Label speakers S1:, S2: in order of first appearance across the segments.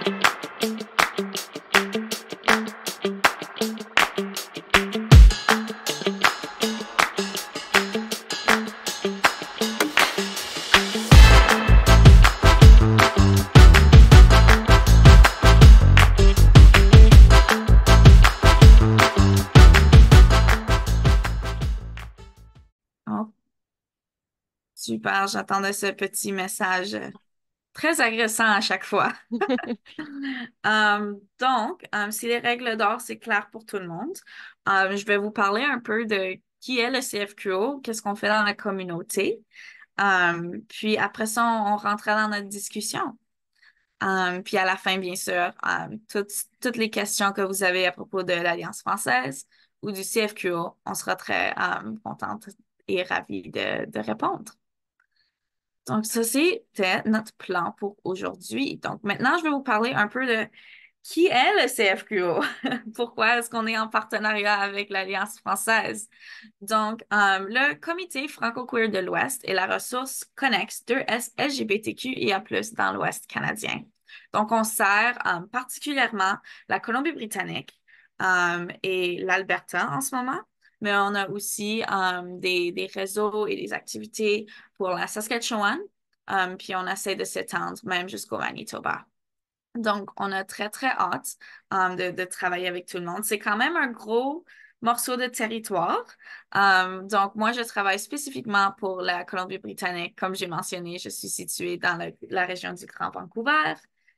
S1: Oh, super, j'attendais ce petit message très agressant à chaque fois. Si les règles d'or, c'est clair pour tout le monde, je vais vous parler un peu de qui est le CFQO, qu'est-ce qu'on fait dans la communauté. Puis après ça, on rentrera dans notre discussion. Puis à la fin, bien sûr, toutes les questions que vous avez à propos de l'Alliance française ou du CFQO, on sera très contente et ravie de répondre. Donc, ça, c'était notre plan pour aujourd'hui. Donc, maintenant, je vais vous parler un peu de qui est le CFQO. Pourquoi est-ce qu'on est en partenariat avec l'Alliance française? Donc, le Comité franco-queer de l'Ouest est la ressource connexe de LGBTQIA+, dans l'Ouest canadien. Donc, on sert particulièrement la Colombie-Britannique et l'Alberta en ce moment, mais on a aussi des réseaux et des activités pour la Saskatchewan, puis on essaie de s'étendre même jusqu'au Manitoba. Donc, on a très, très hâte de travailler avec tout le monde. C'est quand même un gros morceau de territoire. Donc, moi, je travaille spécifiquement pour la Colombie-Britannique. Comme j'ai mentionné, je suis située dans la région du Grand Vancouver.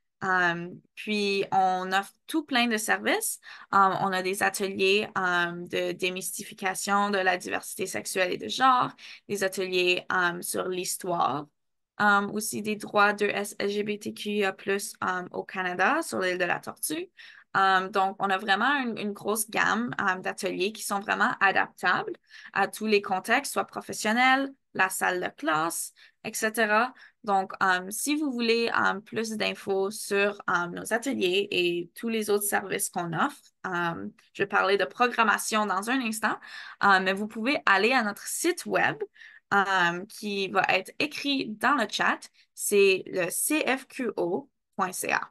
S1: Puis, on offre tout plein de services. On a des ateliers de démystification de la diversité sexuelle et de genre, des ateliers sur l'histoire, aussi des droits de LGBTQIA+, au Canada, sur l'île de la Tortue. Donc, on a vraiment une grosse gamme d'ateliers qui sont vraiment adaptables à tous les contextes, soit professionnels, la salle de classe, etc. Donc, si vous voulez plus d'infos sur nos ateliers et tous les autres services qu'on offre, je vais parler de programmation dans un instant, mais vous pouvez aller à notre site web qui va être écrit dans le chat. C'est le cfqo.ca.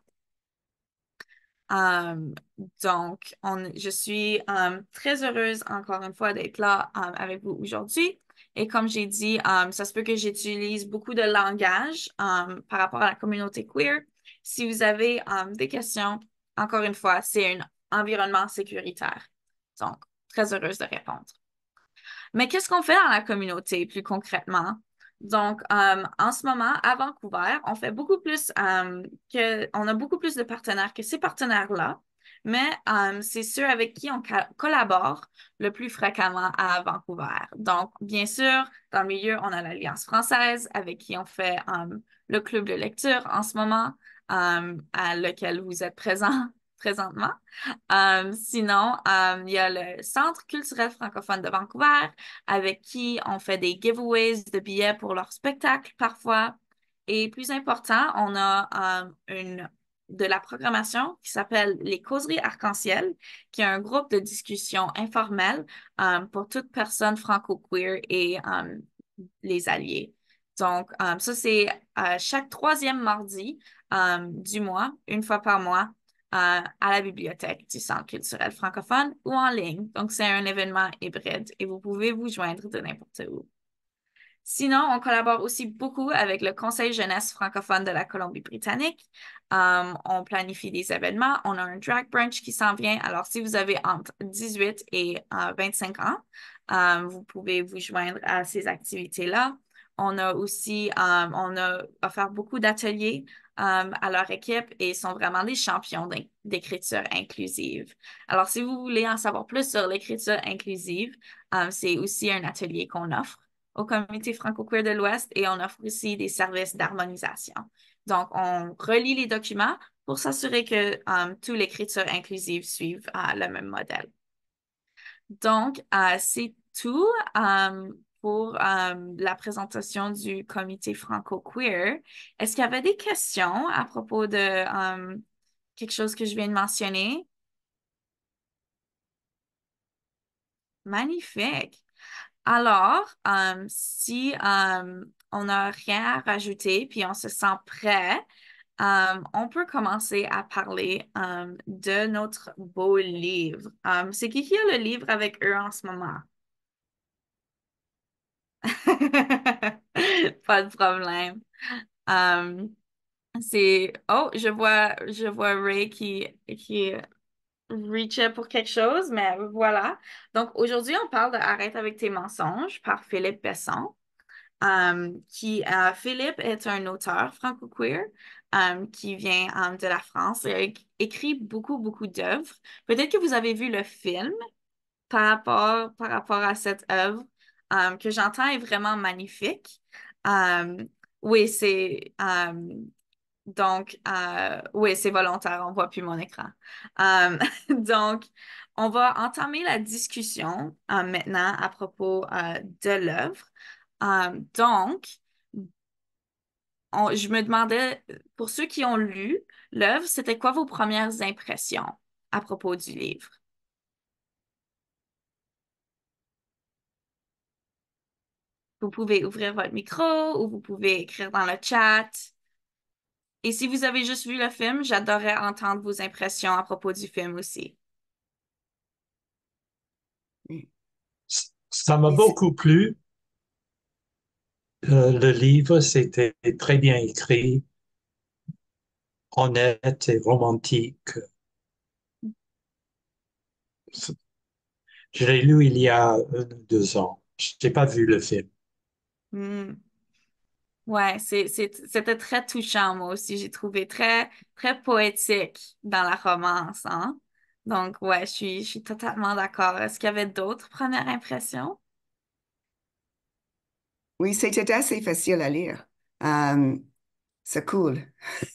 S1: Um, je suis très heureuse encore une fois d'être là avec vous aujourd'hui. Et comme j'ai dit, ça se peut que j'utilise beaucoup de langage par rapport à la communauté queer. Si vous avez des questions, encore une fois, c'est un environnement sécuritaire. Donc, très heureuse de répondre. Mais qu'est-ce qu'on fait dans la communauté plus concrètement? Donc, en ce moment, à Vancouver, on fait beaucoup plus on a beaucoup plus de partenaires que ces partenaires-là, mais c'est ceux avec qui on collabore le plus fréquemment à Vancouver. Donc, bien sûr, dans le milieu, on a l'Alliance française avec qui on fait le club de lecture en ce moment, à lequel vous êtes présent présentement. Sinon, il y a le Centre culturel francophone de Vancouver, avec qui on fait des giveaways de billets pour leur spectacle parfois. Et plus important, on a de la programmation qui s'appelle les Causeries Arc-en-Ciel, qui est un groupe de discussion informelle pour toute personne franco-queer et les alliés. Donc, ça, c'est chaque troisième mardi du mois, une fois par mois, à la bibliothèque du Centre culturel francophone ou en ligne. Donc, c'est un événement hybride et vous pouvez vous joindre de n'importe où. Sinon, on collabore aussi beaucoup avec le Conseil jeunesse francophone de la Colombie-Britannique. On planifie des événements. On a un drag brunch qui s'en vient. Alors, si vous avez entre 18 et 25 ans, vous pouvez vous joindre à ces activités-là. On a offert beaucoup d'ateliers à leur équipe et ils sont vraiment des champions d'écriture inclusive. Alors, si vous voulez en savoir plus sur l'écriture inclusive, c'est aussi un atelier qu'on offre au Comité franco-queer de l'Ouest et on offre aussi des services d'harmonisation. Donc, on relie les documents pour s'assurer que toute l'écriture inclusive suive le même modèle. Donc, c'est tout pour la présentation du Comité franco-queer. Est-ce qu'il y avait des questions à propos de quelque chose que je viens de mentionner? Magnifique. Alors, si on n'a rien à rajouter, puis on se sent prêt, On peut commencer à parler de notre beau livre. C'est qui a le livre avec eux en ce moment? Pas de problème. Um, Oh, je vois Ray qui reachait pour quelque chose, mais voilà. Donc aujourd'hui, on parle de Arrête avec tes mensonges par Philippe Besson. Philippe est un auteur franco-queer qui vient de la France et a écrit beaucoup d'œuvres. Peut-être que vous avez vu le film par rapport à cette œuvre que j'entends est vraiment magnifique. Euh, oui, oui, c'est volontaire, on voit plus mon écran. Euh, donc, on va entamer la discussion maintenant à propos de l'œuvre. Donc, je me demandais, pour ceux qui ont lu l'œuvre, c'était quoi vos premières impressions à propos du livre? Vous pouvez ouvrir votre micro ou vous pouvez écrire dans le chat. Et si vous avez juste vu le film, j'adorerais entendre vos impressions à propos du film aussi.
S2: Ça m'a
S3: Et c'est-
S2: beaucoup plu. Le livre, c'était très bien écrit, honnête et romantique. Je l'ai lu il y a 2 ans. Je n'ai pas vu le film.
S1: Hmm. Ouais, c'était très touchant, moi aussi. J'ai trouvé très poétique dans la romance, hein? Donc, ouais, je suis totalement d'accord. Est-ce qu'il y avait d'autres premières impressions?
S3: oui, c'était assez facile à lire. Euh, c'est cool.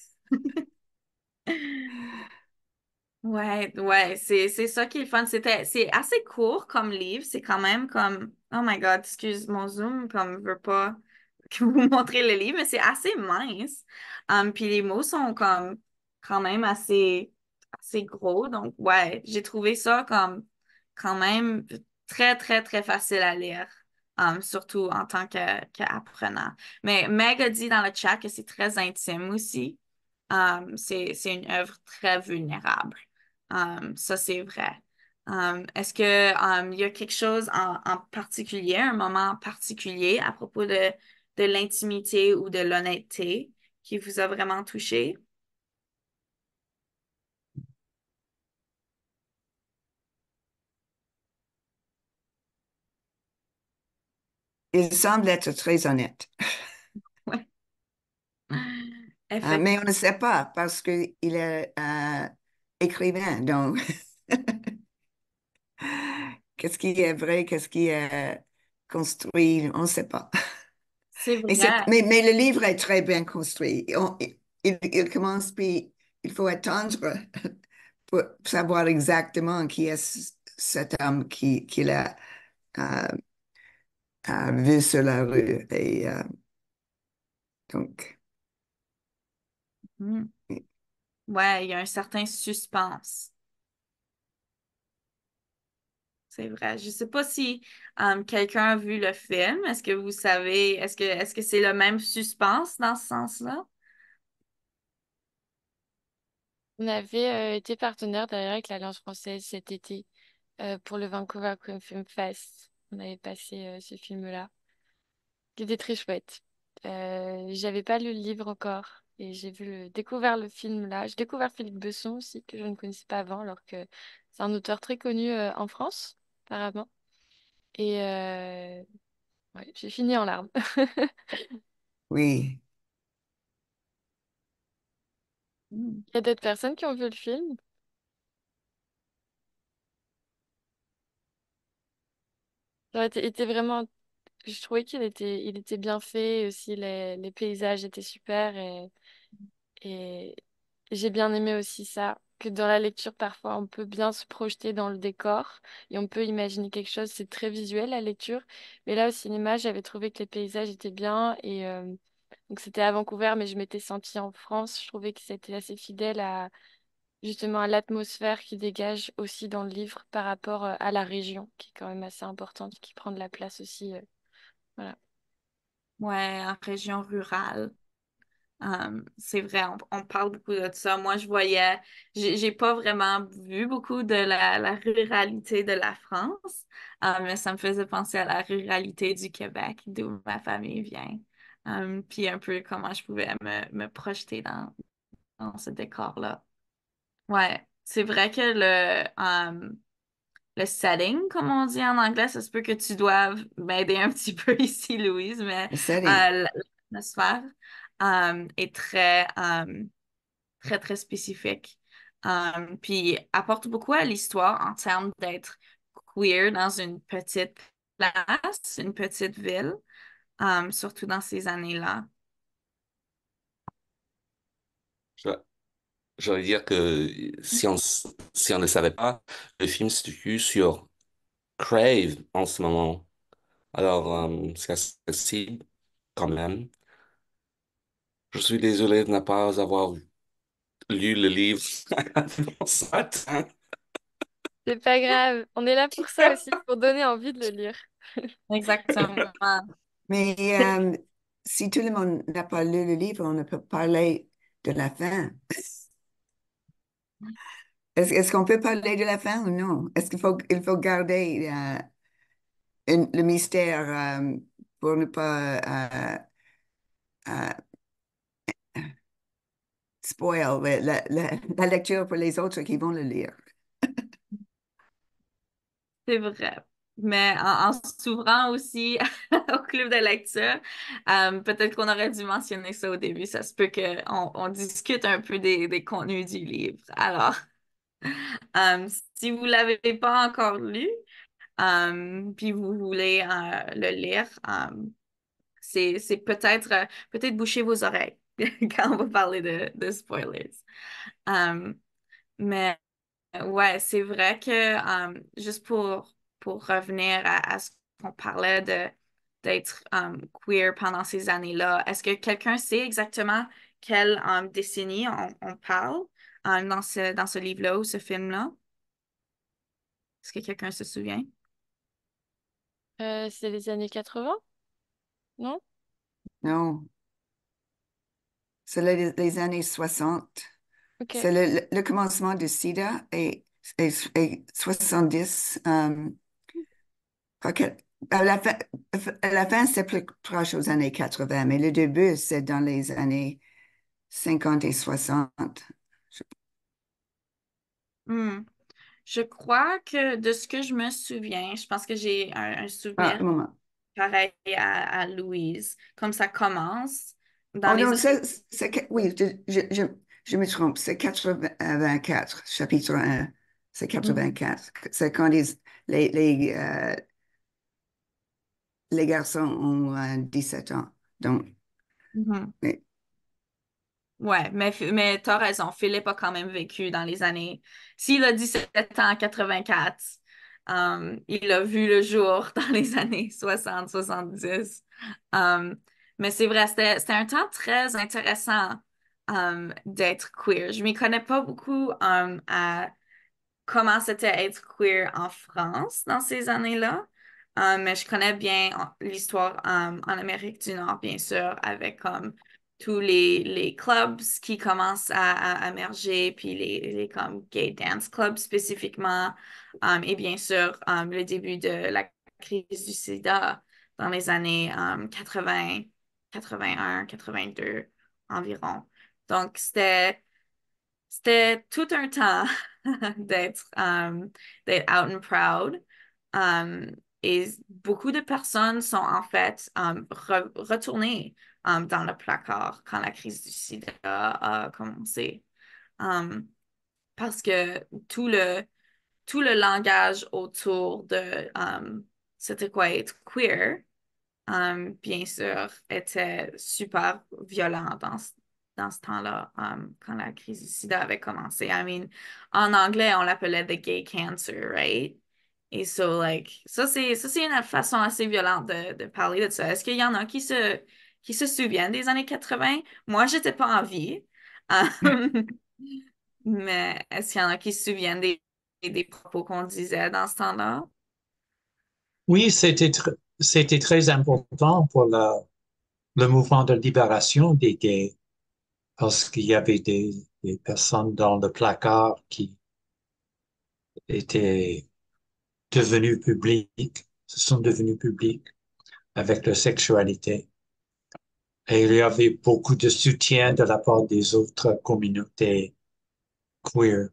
S1: Ouais, c'est ça qui est le fun. C'est assez court comme livre. C'est quand même comme, oh my God, excuse mon zoom, comme, veut pas que vous montrez le livre, mais c'est assez mince. Puis les mots sont comme, quand même assez gros. Donc, ouais, j'ai trouvé ça comme, quand même très facile à lire. Surtout en tant qu'apprenant. Mais Meg a dit dans le chat que c'est très intime aussi. C'est une œuvre très vulnérable. Ça, c'est vrai. Est-ce que, il y a quelque chose en particulier, un moment particulier à propos de l'intimité ou de l'honnêteté qui vous a vraiment touché?
S3: Il semble être très honnête.
S1: Ouais.
S3: Mais on
S1: Effectivement,
S3: ne sait pas parce qu'il est écrivain. Donc, qu'est-ce qui est vrai, qu'est-ce qui est construit, on ne sait pas.
S1: c'est vrai.
S3: Mais le livre est très bien construit. Il commence, puis il faut attendre pour savoir exactement qui est cet homme qui l'a euh, vu sur la rue. Et donc,
S1: Hmm. Ouais, il y a un certain suspense. C'est vrai. Je sais pas si quelqu'un a vu le film. Est-ce que vous savez, est-ce que c'est le même suspense dans ce sens-là?
S4: On avait été partenaire d'ailleurs avec l'Alliance française cet été pour le Vancouver Film Fest. On avait passé ce film-là, qui était très chouette. J'avais pas lu le livre encore et découvert le film là. J'ai découvert Philippe Besson aussi, que je ne connaissais pas avant, alors que c'est un auteur très connu en France, apparemment. Et ouais, j'ai fini en larmes.
S3: oui.
S1: Hmm.
S4: Il y a d'autres personnes qui ont vu le film. Était vraiment. Je trouvais il était bien fait aussi, les paysages étaient super et j'ai bien aimé aussi ça, que dans la lecture parfois on peut bien se projeter dans le décor et on peut imaginer quelque chose, c'est très visuel la lecture, mais là au cinéma j'avais trouvé que les paysages étaient bien et donc c'était à Vancouver mais je m'étais sentie en France, je trouvais que c'était assez fidèle à justement à l'atmosphère qui dégage aussi dans le livre par rapport à la région qui est quand même assez importante, qui prend de la place aussi. Voilà.
S1: Ouais, en région rurale. C'est vrai, on parle beaucoup de ça. Moi, j'ai pas vraiment vu beaucoup de la ruralité de la France, mais ça me faisait penser à la ruralité du Québec, d'où ma famille vient. Puis un peu comment je pouvais me projeter dans ce décor-là. Ouais, c'est vrai que le setting, comme on dit en anglais, ça se peut que tu doives m'aider un petit peu ici, Louise, mais
S3: Le setting.
S1: l'atmosphère est très, très spécifique. Puis apporte beaucoup à l'histoire en termes d'être queer dans une petite place, une petite ville, surtout dans ces années-là.
S5: Je- J'allais dire que si on ne savait pas, le film se situe sur Crave en ce moment. Alors, c'est accessible quand même. Je suis désolé de ne pas avoir lu le livre ce matin.
S4: C'est pas grave. On est là pour ça aussi, pour donner envie de le lire.
S1: Exactement.
S3: Mais si tout le monde n'a pas lu le livre, on ne peut parler de la fin. Est-ce qu'on peut parler de la fin ou non? Est-ce il faut garder le mystère pour ne pas euh, spoil la lecture pour les autres qui vont le lire?
S1: C'est vrai. Mais en s'ouvrant aussi au club de lecture, peut-être qu'on aurait dû mentionner ça au début. Ça se peut qu'on discute un peu des contenus du livre. Alors, euh, si vous ne l'avez pas encore lu, puis vous voulez le lire, c'est peut-être boucher vos oreilles quand on va parler de spoilers. Euh, mais ouais, c'est vrai que juste pour revenir à ce qu'on parlait d'être queer pendant ces années-là, est-ce que quelqu'un sait exactement quelle décennie on parle dans ce livre-là ou ce film-là? Est-ce que quelqu'un se souvient?
S4: C'est les années 80, non?
S3: Non, c'est les années 60.
S4: Ok.
S3: C'est le commencement du SIDA et 70. Ok. À la fin, c'est plus proche aux années 80, mais le début, c'est dans les années 50 et 60. Je-
S1: Hmm. Je crois que de ce que je me souviens, je pense que j'ai un
S3: Ah, un
S1: souvenir
S3: moment.
S1: pareil à Louise. Comme ça commence dans
S3: Oh
S1: les
S3: non,
S1: années.
S3: oui, je me trompe. C'est 84, chapitre 1. C'est
S1: Mhm.
S3: 84. C'est quand les, les, euh, les garçons ont 17 ans. Donc,
S1: Mhm.
S3: oui.
S1: Ouais, mais t'as raison. Philippe a quand même vécu dans les années. S'il a 17 ans en 84, il a vu le jour dans les années 60, 70. Um, mais c'est vrai, c'était un temps très intéressant d'être queer. Je m'y connais pas beaucoup à comment c'était être queer en France dans ces années-là. Mais je connais bien l'histoire en Amérique du Nord, bien sûr, avec comme tous les clubs qui commencent à émerger, puis les comme gay dance clubs spécifiquement, et bien sûr le début de la crise du sida dans les années 80, 81, 82 environ. Donc c'était tout un temps d'être out and proud. Um, et beaucoup de personnes sont en fait retournées dans le placard quand la crise du sida a commencé. Um, Parce que tout le langage autour de c'était quoi être queer bien sûr, était super violent dans ce temps-là, quand la crise du sida avait commencé. I mean, en anglais, on l'appelait the gay cancer, right? Et so, like, ça, c'est une façon assez violente de parler de ça. Est-ce qu'il y en a qui se souviennent des années 80? Moi, j'étais pas en vie. Um, mais est-ce qu'il y en a qui se souviennent des propos qu'on disait dans ce temps-là?
S2: Oui, c'était très important pour le mouvement de libération des gays. parce qu'il y avait des personnes dans le placard qui étaient devenues publiques, se sont devenues publiques avec leur sexualité. Et il y avait beaucoup de soutien de la part des autres communautés queer.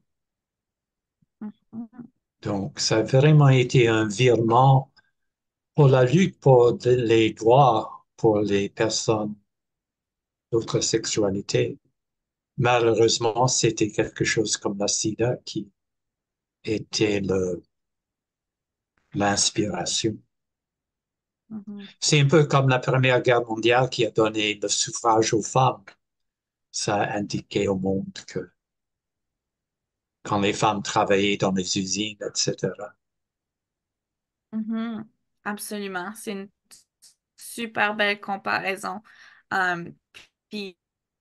S1: Mhm.
S2: Donc, ça a vraiment été un virement pour la lutte pour les droits pour les personnes d'autres sexualités. Malheureusement, c'était quelque chose comme la SIDA qui était l'inspiration.
S1: Mhm.
S2: C'est un peu comme la Première Guerre mondiale qui a donné le suffrage aux femmes. Ça a indiqué au monde que quand les femmes travaillaient dans les usines, etc.
S1: Mhm. Absolument. C'est une super belle comparaison. Um, Puis,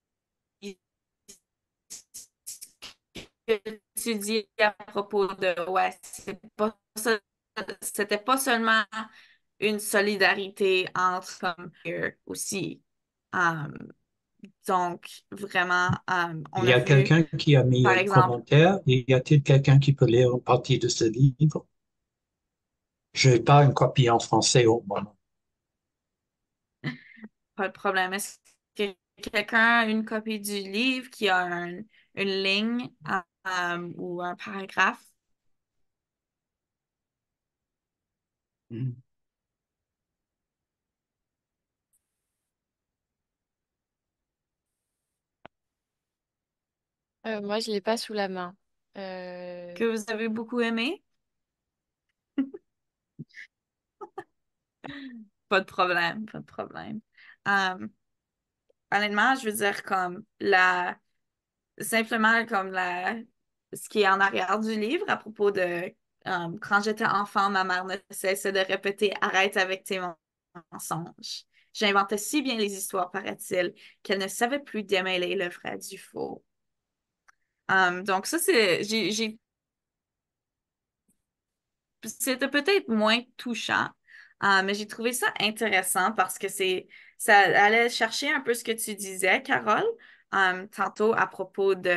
S1: que tu dis à propos de, ouais, c'était pas seulement une solidarité entre comme aussi. Um, donc, vraiment,
S2: Il
S1: on
S2: y
S1: a
S2: a
S1: vu,
S2: quelqu'un qui a mis
S1: par
S2: un
S1: exemple,
S2: commentaire. Y a-t-il quelqu'un qui peut lire une partie de ce livre? Je n'ai pas une copie en français au moment.
S1: pas de problème. Est-ce que quelqu'un a une copie du livre qui a une ligne ou un paragraphe?
S4: Moi, je l'ai pas sous la main. Euh,
S1: Que vous avez beaucoup aimé? Pas de problème, pas de problème. Euh, Honnêtement, je veux dire comme simplement comme ce qui est en arrière du livre à propos de quand j'étais enfant, ma mère ne cessait de répéter arrête avec tes mensonges. J'inventais si bien les histoires, paraît-il, qu'elle ne savait plus démêler le vrai du faux. Donc ça, c'était peut-être moins touchant, mais j'ai trouvé ça intéressant parce que ça allait chercher un peu ce que tu disais, Carole, tantôt à propos de,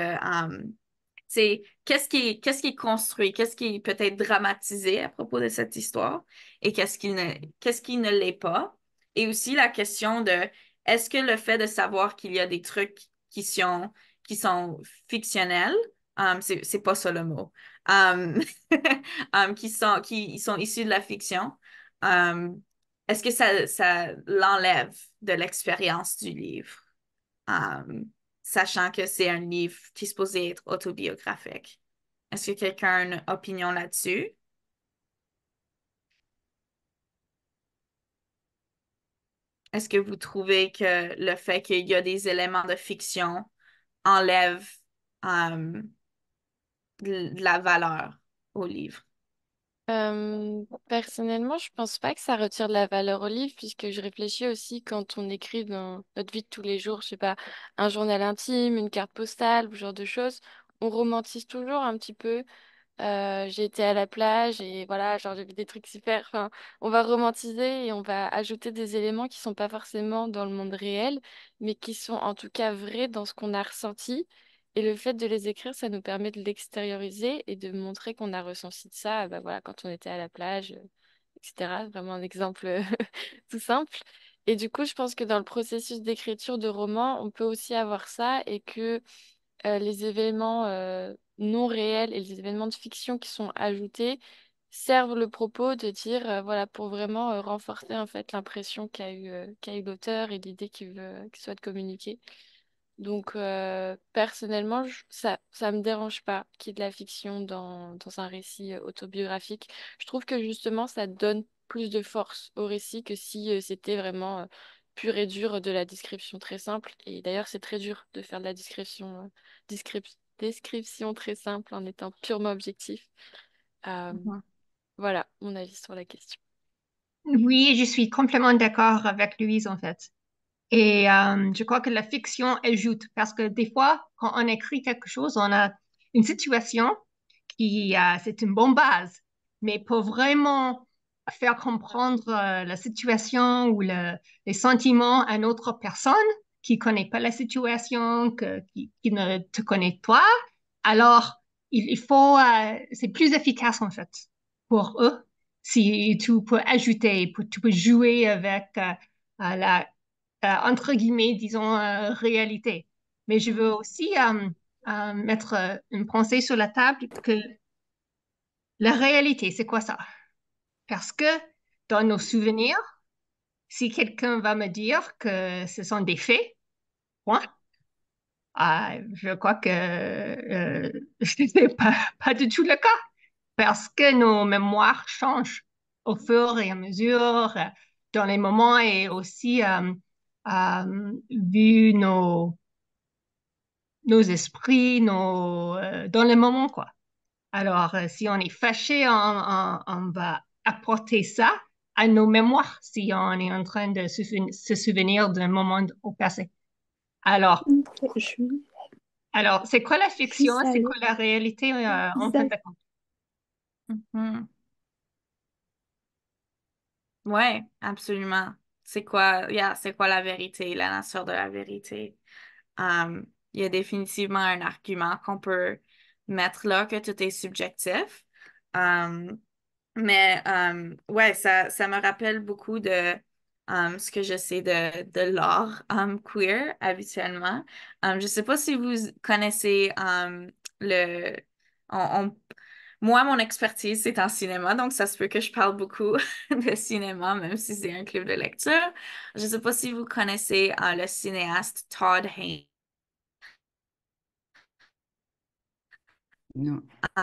S1: qu'est-ce qui est construit, qu'est-ce qui est peut-être dramatisé à propos de cette histoire et qu'est-ce qui ne l'est pas. Et aussi la question de, est-ce que le fait de savoir qu'il y a des trucs qui sont fictionnels, c'est pas ça le mot, um, qui sont issus de la fiction, um, est-ce que ça l'enlève de l'expérience du livre, um, sachant que c'est un livre qui est supposé être autobiographique? Est-ce que quelqu'un a une opinion là-dessus? Est-ce que vous trouvez que le fait qu'il y a des éléments de fiction enlève um, de la valeur au livre?
S4: Personnellement, je pense pas que ça retire de la valeur au livre, puisque je réfléchis aussi quand on écrit dans notre vie de tous les jours, je sais pas, un journal intime, une carte postale, ce genre de choses, on romantise toujours un petit peu. J'ai été à la plage et voilà, genre j'ai vu des trucs super. Enfin, on va romantiser et on va ajouter des éléments qui sont pas forcément dans le monde réel, mais qui sont en tout cas vrais dans ce qu'on a ressenti. Et le fait de les écrire, ça nous permet de l'extérioriser et de montrer qu'on a ressenti de ça, bah voilà, quand on était à la plage, etc. Vraiment un exemple tout simple. Et du coup, je pense que dans le processus d'écriture de roman, on peut aussi avoir ça et que les événements non réels et les événements de fiction qui sont ajoutés servent le propos de dire, voilà, pour vraiment renforcer en fait l'impression qu'a eu l'auteur et l'idée qu'il souhaite communiquer. Donc, personnellement, ça me dérange pas qu'il y ait de la fiction dans un récit autobiographique. Je trouve que justement, ça donne plus de force au récit que si c'était vraiment pur et dur de la description très simple. Et d'ailleurs, c'est très dur de faire de la description très simple en étant purement objectif. Euh,
S1: Mhm.
S4: voilà mon avis sur la question.
S6: Oui, je suis complètement d'accord avec Louise en fait. Et je crois que la fiction ajoute parce que des fois, quand on écrit quelque chose, on a une situation c'est une bonne base. Mais pour vraiment faire comprendre la situation ou les sentiments à une autre personne qui connaît pas la situation, qui ne te connaît toi, alors il faut, c'est plus efficace en fait pour eux si tu peux ajouter, tu peux jouer avec la, entre guillemets, disons, réalité. Mais je veux aussi mettre une pensée sur la table que la réalité, c'est quoi ça? Parce que dans nos souvenirs, si quelqu'un va me dire que ce sont des faits, point, je crois que ce n'est pas du tout le cas. Parce que nos mémoires changent au fur et à mesure dans les moments et aussi vu nos esprits, dans les moments, quoi. Alors, si on est fâché, on va apporter ça à nos mémoires si on est en train de se souvenir d'un moment au passé. Alors,
S7: Je,
S6: alors, c'est quoi la
S7: je suis
S6: fiction? C'est
S7: salée.
S6: quoi la réalité en fin
S7: Ça-
S6: de compte?
S1: Mhm. Ouais, absolument. C'est quoi, yeah, c'est quoi la vérité, la nature de la vérité? Il y a définitivement un argument qu'on peut mettre là, que tout est subjectif. Um, mais ouais, ça me rappelle beaucoup de ce que je sais de l'art queer habituellement. Je sais pas si vous connaissez le... on, on- Moi, mon expertise, c'est en cinéma, donc ça se peut que je parle beaucoup de cinéma, même si c'est un club de lecture. Je sais pas si vous connaissez le cinéaste Todd Haynes.
S3: Non.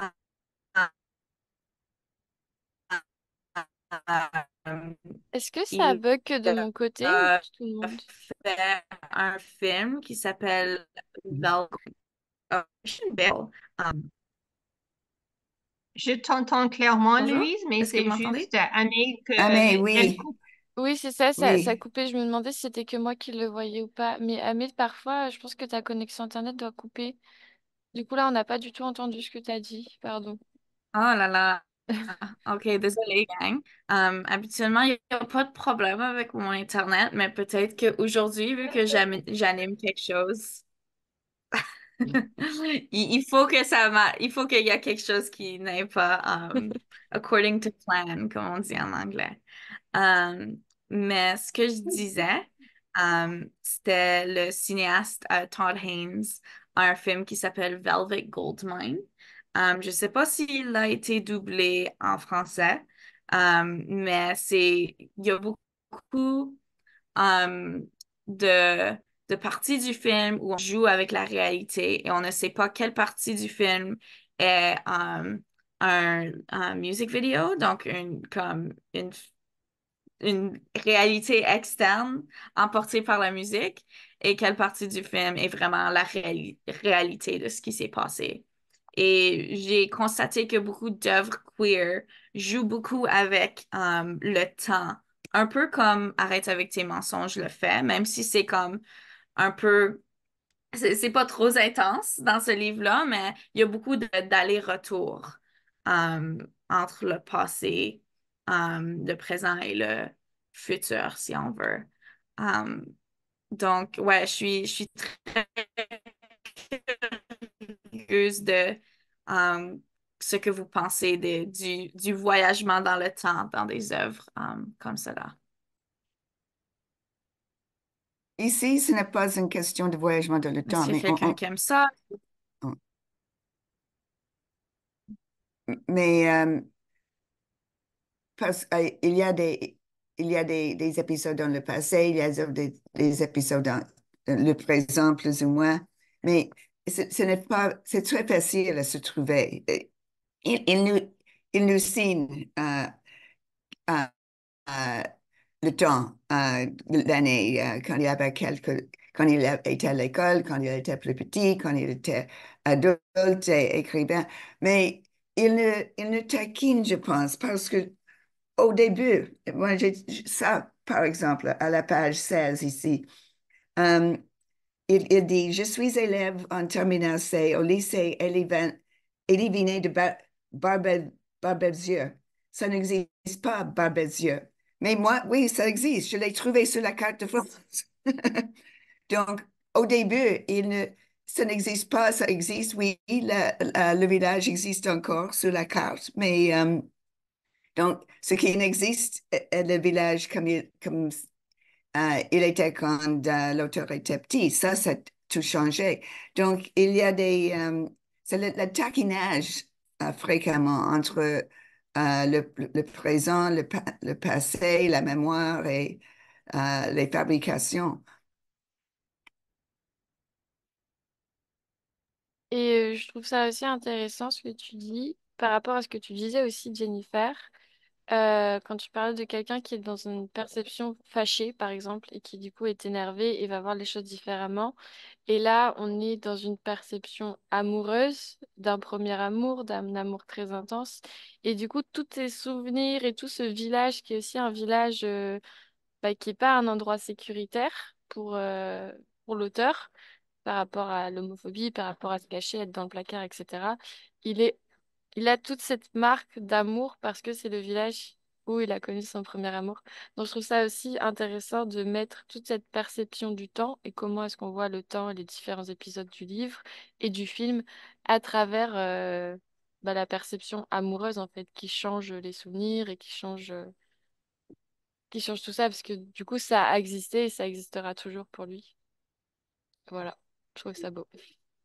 S1: Euh,
S4: Est-ce que ça
S1: il
S4: bug que de mon côté ou
S1: a
S4: pour tout le monde?
S1: fait un film qui s'appelle Ocean Bell. Um,
S6: Je t'entends clairement,
S1: Bonjour,
S6: Louise, mais
S1: est-ce que vous
S6: c'est
S1: m'entendez?
S6: juste Amé que
S3: Ah, mais
S6: elle
S3: oui,
S6: coupe.
S4: Oui, c'est ça, ça a
S3: oui.
S4: coupé. Je me demandais si c'était que moi qui le voyais ou pas. Mais Ahmed, parfois, je pense que ta connexion Internet doit couper. Du coup, là, on n'a pas du tout entendu ce que tu as dit. Pardon.
S1: Oh là là. OK, désolé, gang. Habituellement, il n'y a pas de problème avec mon Internet, mais peut-être qu'aujourd'hui, vu que j'anime quelque chose, il faut que il faut qu'il y ait quelque chose qui n'est pas according to plan, comme on dit en anglais. Um, mais ce que je disais, c'était le cinéaste Todd Haynes a un film qui s'appelle Velvet Goldmine. Je ne sais pas s'il a été doublé en français, mais il y a beaucoup um, de, de parties du film où on joue avec la réalité et on ne sait pas quelle partie du film est un music video, donc comme une réalité externe emportée par la musique et quelle partie du film est vraiment la réalité de ce qui s'est passé. Et j'ai constaté que beaucoup d'œuvres queer jouent beaucoup avec le temps, un peu comme Arrête avec tes mensonges le fait, même si c'est comme un peu c'est pas trop intense dans ce livre-là, mais il y a beaucoup d'aller-retour euh, entre le passé, le présent et le futur, si on veut. Euh, donc, ouais, je suis très curieuse de ce que vous pensez du voyagement dans le temps dans des œuvres comme cela.
S3: Ici, ce n'est pas une question de voyagement dans le
S1: Est-ce
S3: temps,
S1: qu'il y a quelqu'un qui aime ça?
S3: on- mais il y a des épisodes dans le passé, il y a des épisodes dans le présent, plus ou moins, mais ce n'est pas, c'est très facile à se trouver. Il, il nous, il nous signe euh, euh, le temps, l'année, quand il y avait quand il était à l'école, quand il était plus petit, quand il était adulte et écrivain. Mais il ne taquine, je pense, parce que au début, moi, j'ai ça, par exemple, à la page 16 ici, euh, il dit, je suis élève en terminale C au lycée Éliviné de Barbezieux. Ça n'existe pas, Barbezieux. Mais moi, oui, ça existe. Je l'ai trouvé sur la carte de France. Donc, au début, ça n'existe pas, ça existe, oui, le village existe encore sur la carte, mais donc, ce qui n'existe est le village il était quand l'auteur était petit. Ça a tout changé. Donc, il y a c'est le taquinage fréquemment entre le présent, le passé, la mémoire et les fabrications.
S4: Et je trouve ça aussi intéressant ce que tu dis par rapport à ce que tu disais aussi, Jennifer. Quand tu parlais de quelqu'un qui est dans une perception fâchée, par exemple, et qui du coup est énervé et va voir les choses différemment. Et là, on est dans une perception amoureuse, d'un premier amour, d'un amour très intense. Et du coup, tous tes souvenirs et tout ce village qui est aussi un village bah, qui n'est pas un endroit sécuritaire pour l'auteur, par rapport à l'homophobie, par rapport à se cacher, être dans le placard, etc. Il est il a toute cette marque d'amour parce que c'est le village où il a connu son premier amour. Donc je trouve ça aussi intéressant de mettre toute cette perception du temps et comment est-ce qu'on voit le temps et les différents épisodes du livre et du film à travers bah, la perception amoureuse en fait qui change les souvenirs et qui change tout ça parce que du coup ça a existé et ça existera toujours pour lui. Voilà, je trouve ça beau.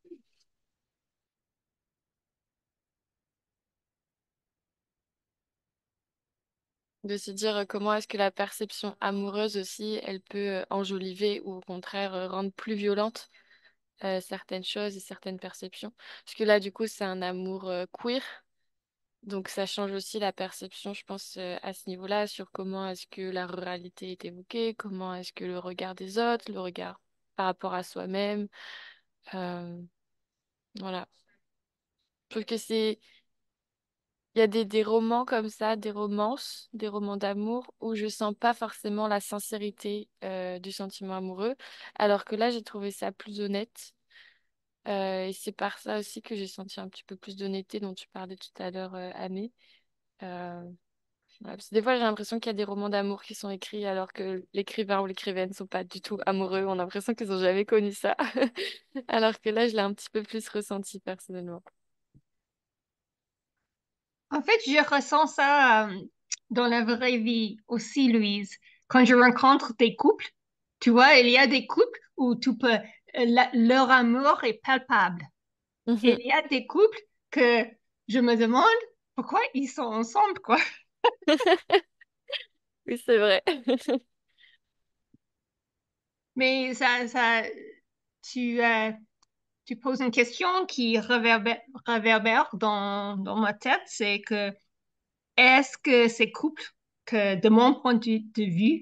S4: De se dire comment est-ce que la perception amoureuse aussi, elle peut enjoliver ou au contraire rendre plus violente certaines choses et certaines perceptions. Parce que là, du coup, c'est un amour queer, donc ça change aussi la perception, je pense, à ce niveau-là, sur comment est-ce que la ruralité est évoquée, comment est-ce que le regard des autres, le regard par rapport à soi-même, euh, voilà. Je trouve que il y a des romans comme ça, des romances, des romans d'amour où je sens pas forcément la sincérité du sentiment amoureux, alors que là j'ai trouvé ça plus honnête. Et c'est par ça aussi que j'ai senti un petit peu plus d'honnêteté dont tu parlais tout à l'heure, Amé. Euh, voilà, parce que des fois j'ai l'impression qu'il y a des romans d'amour qui sont écrits alors que l'écrivain ou l'écrivaine ne sont pas du tout amoureux. On a l'impression qu'ils n'ont jamais connu ça. Alors que là je l'ai un petit peu plus ressenti personnellement.
S6: En fait, je ressens ça dans la vraie vie aussi, Louise. Quand je rencontre des couples, tu vois, il y a des couples où leur amour est palpable. Et il y a des couples que je me demande pourquoi ils sont ensemble, quoi.
S4: Oui, c'est vrai.
S6: Mais tu, euh, tu poses une question qui réverbère dans ma tête, c'est que est-ce que ces couples, que de mon point de vue,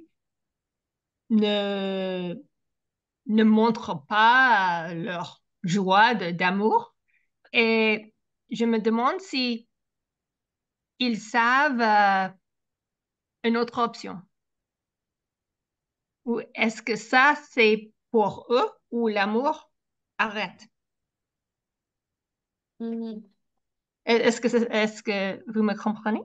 S6: ne, ne montrent pas leur joie d'amour? Et je me demande si ils savent une autre option. Ou est-ce que ça, c'est pour eux ou l'amour arrête?
S4: Mhm.
S6: Est-ce que vous me comprenez?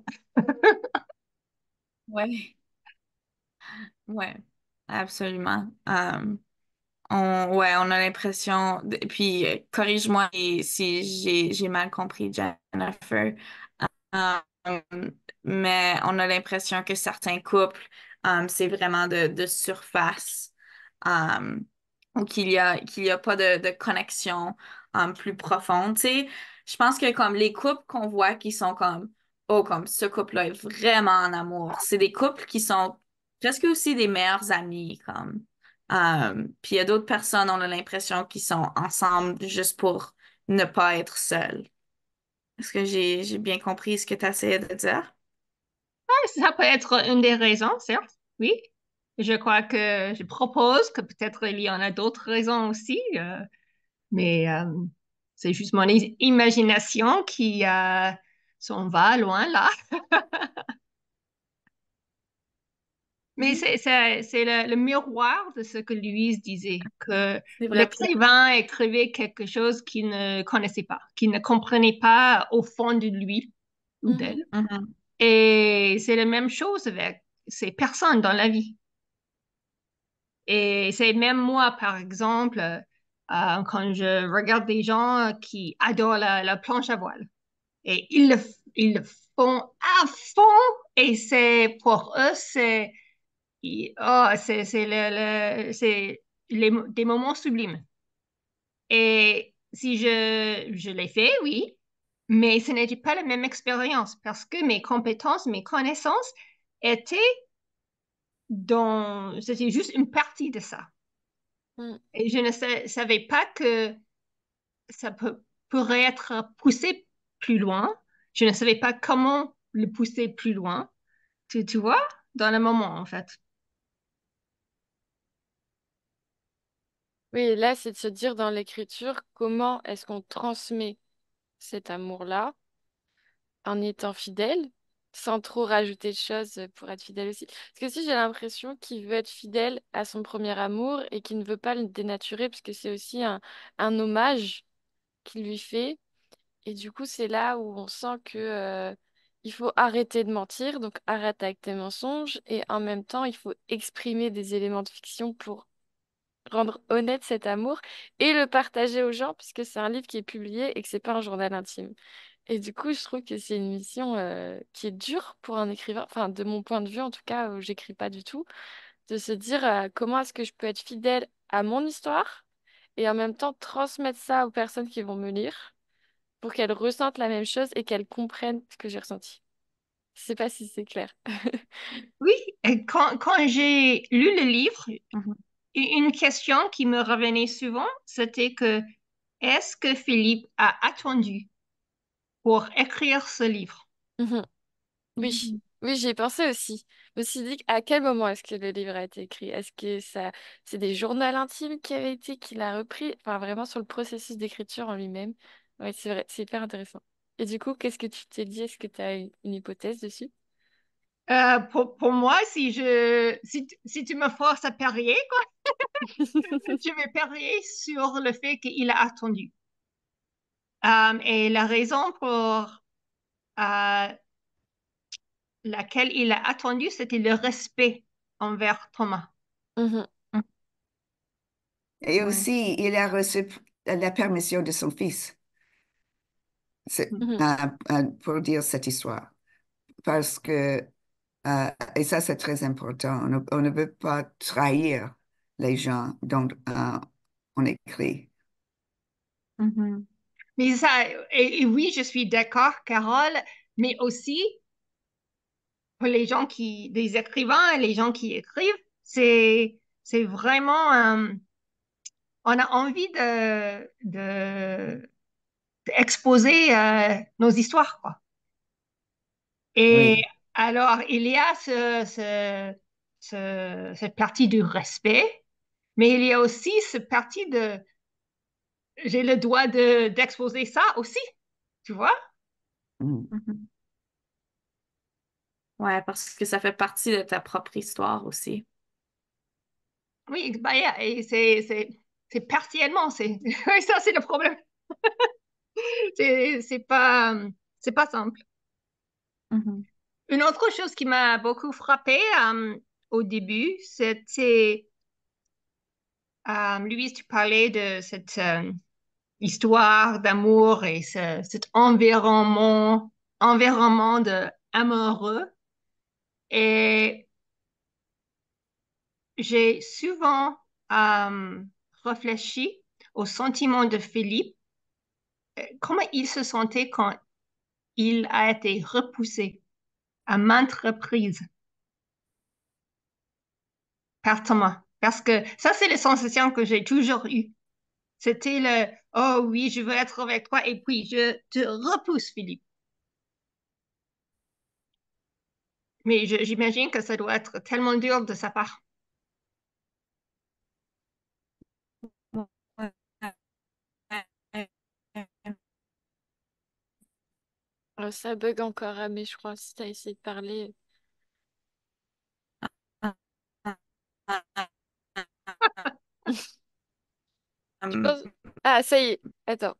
S1: Ouais, ouais, absolument. Ouais, on a l'impression, puis corrige-moi si j'ai mal compris, Jennifer. Euh, mais on a l'impression que certains couples, c'est vraiment de surface, euh, ou qu'il y a pas de connexion plus profonde. Tu sais, je pense que comme les couples qu'on voit qui sont comme, oh, comme ce couple-là est vraiment en amour, c'est des couples qui sont presque aussi des meilleurs amis, comme. Puis il y a d'autres personnes, on a l'impression qu'ils sont ensemble juste pour ne pas être seuls. Est-ce que j'ai bien compris ce que tu essayais de dire?
S6: Ça peut être une des raisons, certes, oui. Je crois que je propose que peut-être il y en a d'autres raisons aussi, mais c'est juste mon imagination qui s'en va loin là. Mais
S1: Mhm.
S6: c'est le miroir de ce que Louise disait, que
S1: C'est vrai.
S6: l'écrivain écrivait quelque chose qu'il ne connaissait pas, qu'il ne comprenait pas au fond de lui ou d'elle.
S1: Mhm.
S6: Et c'est la même chose avec ces personnes dans la vie. Et c'est même moi, par exemple, quand je regarde des gens qui adorent la planche à voile. Et ils le font à fond. Et c'est pour eux, c'est des moments sublimes. Et si je l'ai fait, oui, mais ce n'était pas la même expérience parce que mes compétences, mes connaissances étaient c'était juste une partie de ça.
S4: Mm.
S6: Et je ne savais pas que ça pourrait être poussé plus loin. Je ne savais pas comment le pousser plus loin. Tu vois, dans le moment, en fait.
S4: Oui, là, c'est de se dire dans l'écriture, comment est-ce qu'on transmet cet amour-là en étant fidèle, sans trop rajouter de choses pour être fidèle aussi. Parce que si j'ai l'impression qu'il veut être fidèle à son premier amour et qu'il ne veut pas le dénaturer, parce que c'est aussi un hommage qu'il lui fait. Et du coup, c'est là où on sent que, il faut arrêter de mentir, donc arrête avec tes mensonges, et en même temps, il faut exprimer des éléments de fiction pour rendre honnête cet amour et le partager aux gens, puisque c'est un livre qui est publié et que c'est pas un journal intime. Et du coup, je trouve que c'est une mission qui est dure pour un écrivain, enfin de mon point de vue en tout cas, où j'écris pas du tout, de se dire comment est-ce que je peux être fidèle à mon histoire et en même temps transmettre ça aux personnes qui vont me lire pour qu'elles ressentent la même chose et qu'elles comprennent ce que j'ai ressenti. Je sais pas si c'est clair.
S6: Oui, et quand j'ai lu le livre,
S1: Mhm.
S6: une question qui me revenait souvent, c'était que est-ce que Philippe a attendu pour écrire ce livre?
S4: Mhm. Oui,
S1: Mhm.
S4: oui, j'y ai pensé aussi. Je me suis dit à quel moment est-ce que le livre a été écrit? Est-ce que ça, c'est des journaux intimes qui avaient été, qu'il a repris? Enfin, vraiment sur le processus d'écriture en lui-même. Oui, c'est vrai, c'est hyper intéressant. Et du coup, qu'est-ce que tu t'es dit? Est-ce que tu as une hypothèse dessus?
S6: Pour moi, si tu me forces à parier, quoi, je vais parier sur le fait qu'il a attendu. Et la raison pour euh, laquelle il a attendu, c'était le respect envers Thomas.
S4: Mhm,
S1: Mhm.
S3: Et
S1: Ouais.
S3: aussi, il a reçu la permission de son fils
S4: mhm,
S3: pour dire cette histoire. Parce que, et ça c'est très important, on ne veut pas trahir les gens dont on écrit.
S1: Mhm.
S6: Mais ça, et oui, je suis d'accord, Carole, mais aussi pour les gens des écrivains, les gens qui écrivent, c'est vraiment, on a envie d'exposer nos histoires, quoi. Et
S3: Oui.
S6: alors, il y a cette partie du respect, mais il y a aussi cette partie j'ai le droit d'exposer ça aussi, tu vois?
S3: Mm.
S1: Mhm. Ouais, parce que ça fait partie de ta propre histoire aussi.
S6: Oui, bah, yeah, et c'est partiellement, oui, ça, c'est le problème. C'est, c'est pas, c'est pas simple.
S1: Mhm.
S6: Une autre chose qui m'a beaucoup frappée au début, c'était, Louise, tu parlais de cette histoire d'amour et cet environnement de amoureux. Et j'ai souvent réfléchi au sentiment de Philippe, comment il se sentait quand il a été repoussé à maintes reprises par Thomas. Parce que ça, c'est les sensations que j'ai toujours eues. C'était oh oui, je veux être avec toi, et puis je te repousse, Philippe. Mais j'imagine que ça doit être tellement dur de sa part.
S4: Ça bug encore, mais je crois, si tu as essayé de parler. Je pense... Ah, ça y est. Attends.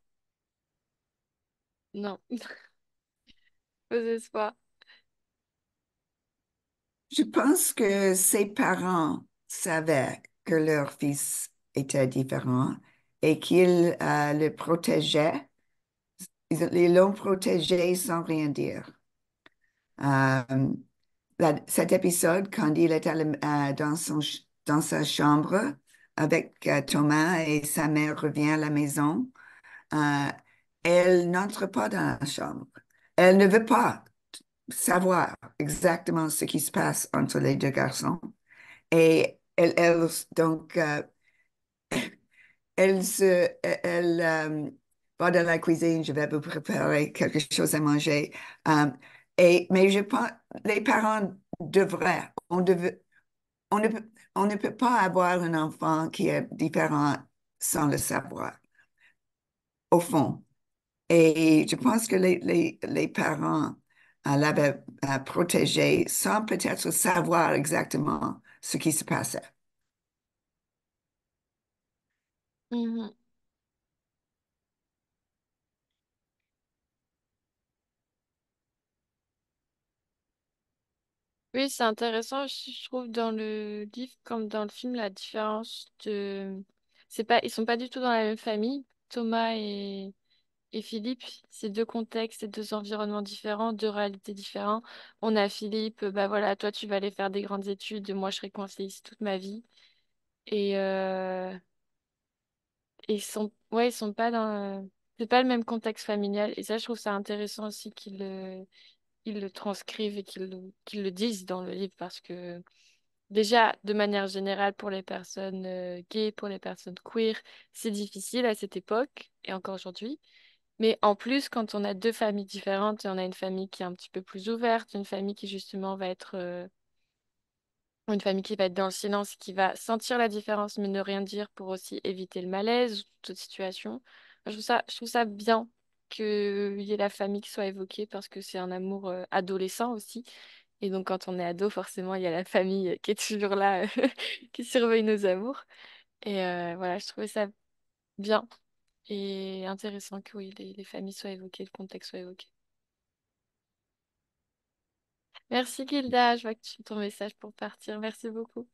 S4: Non. Aux espoirs.
S3: Je pense que ses parents savaient que leur fils était différent et qu'ils le protégeaient. Ils l'ont protégé sans rien dire. Euh, Cet épisode, quand il est dans sa chambre avec Thomas et sa mère revient à la maison, euh, elle n'entre pas dans la chambre. Elle ne veut pas savoir exactement ce qui se passe entre les deux garçons. Et donc, elle va dans la cuisine, je vais vous préparer quelque chose à manger. Euh, mais je pense, les parents devraient, on ne peut, on ne peut pas avoir un enfant qui est différent sans le savoir, au fond. Et je pense que les parents l'avaient protégé sans peut-être savoir exactement ce qui se passait.
S4: Mhm. Oui, c'est intéressant, je trouve, dans le livre comme dans le film, la différence de... C'est pas... Ils sont pas du tout dans la même famille, Thomas et Philippe. C'est deux contextes et deux environnements différents, deux réalités différentes. On a Philippe, bah voilà, toi tu vas aller faire des grandes études, moi je serai coincée ici toute ma vie. Et, ils sont pas dans... C'est pas le même contexte familial. Et ça, je trouve ça intéressant aussi qu'ils le transcrivent et qu'ils le disent dans le livre parce que déjà, de manière générale, pour les personnes gays, pour les personnes queer, c'est difficile à cette époque et encore aujourd'hui. Mais en plus, quand on a deux familles différentes et on a une famille qui est un petit peu plus ouverte, une famille qui justement va être une famille qui va être dans le silence, qui va sentir la différence mais ne rien dire pour aussi éviter le malaise ou toute autre situation. Je trouve ça bien qu'il y ait la famille qui soit évoquée parce que c'est un amour adolescent aussi. Et donc quand on est ado, forcément, il y a la famille qui est toujours là, qui surveille nos amours. Et voilà, je trouvais ça bien et intéressant que oui, les familles soient évoquées, le contexte soit évoqué. Merci Gilda, je vois que tu as ton message pour partir. Merci beaucoup.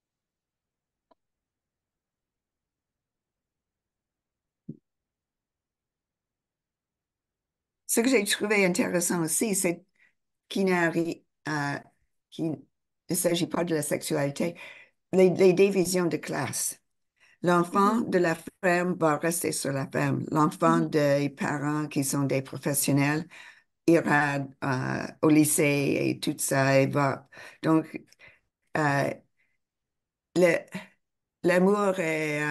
S3: Ce que j'ai trouvé intéressant aussi, c'est qu'il qu'il ne s'agit pas de la sexualité, les divisions de classe. L'enfant
S4: Mhm,
S3: de la ferme va rester sur la ferme. L'enfant
S4: mhm,
S3: des parents qui sont des professionnels ira au lycée et tout ça et va. Donc, euh, le- l'amour est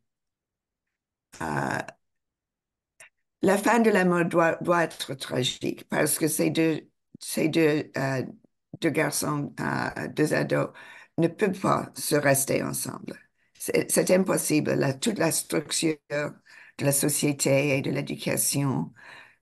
S3: euh, la fin de l'amour doit être tragique parce que deux garçons, deux ados, ne peuvent pas se rester ensemble. C'est impossible. Toute la structure de la société et de l'éducation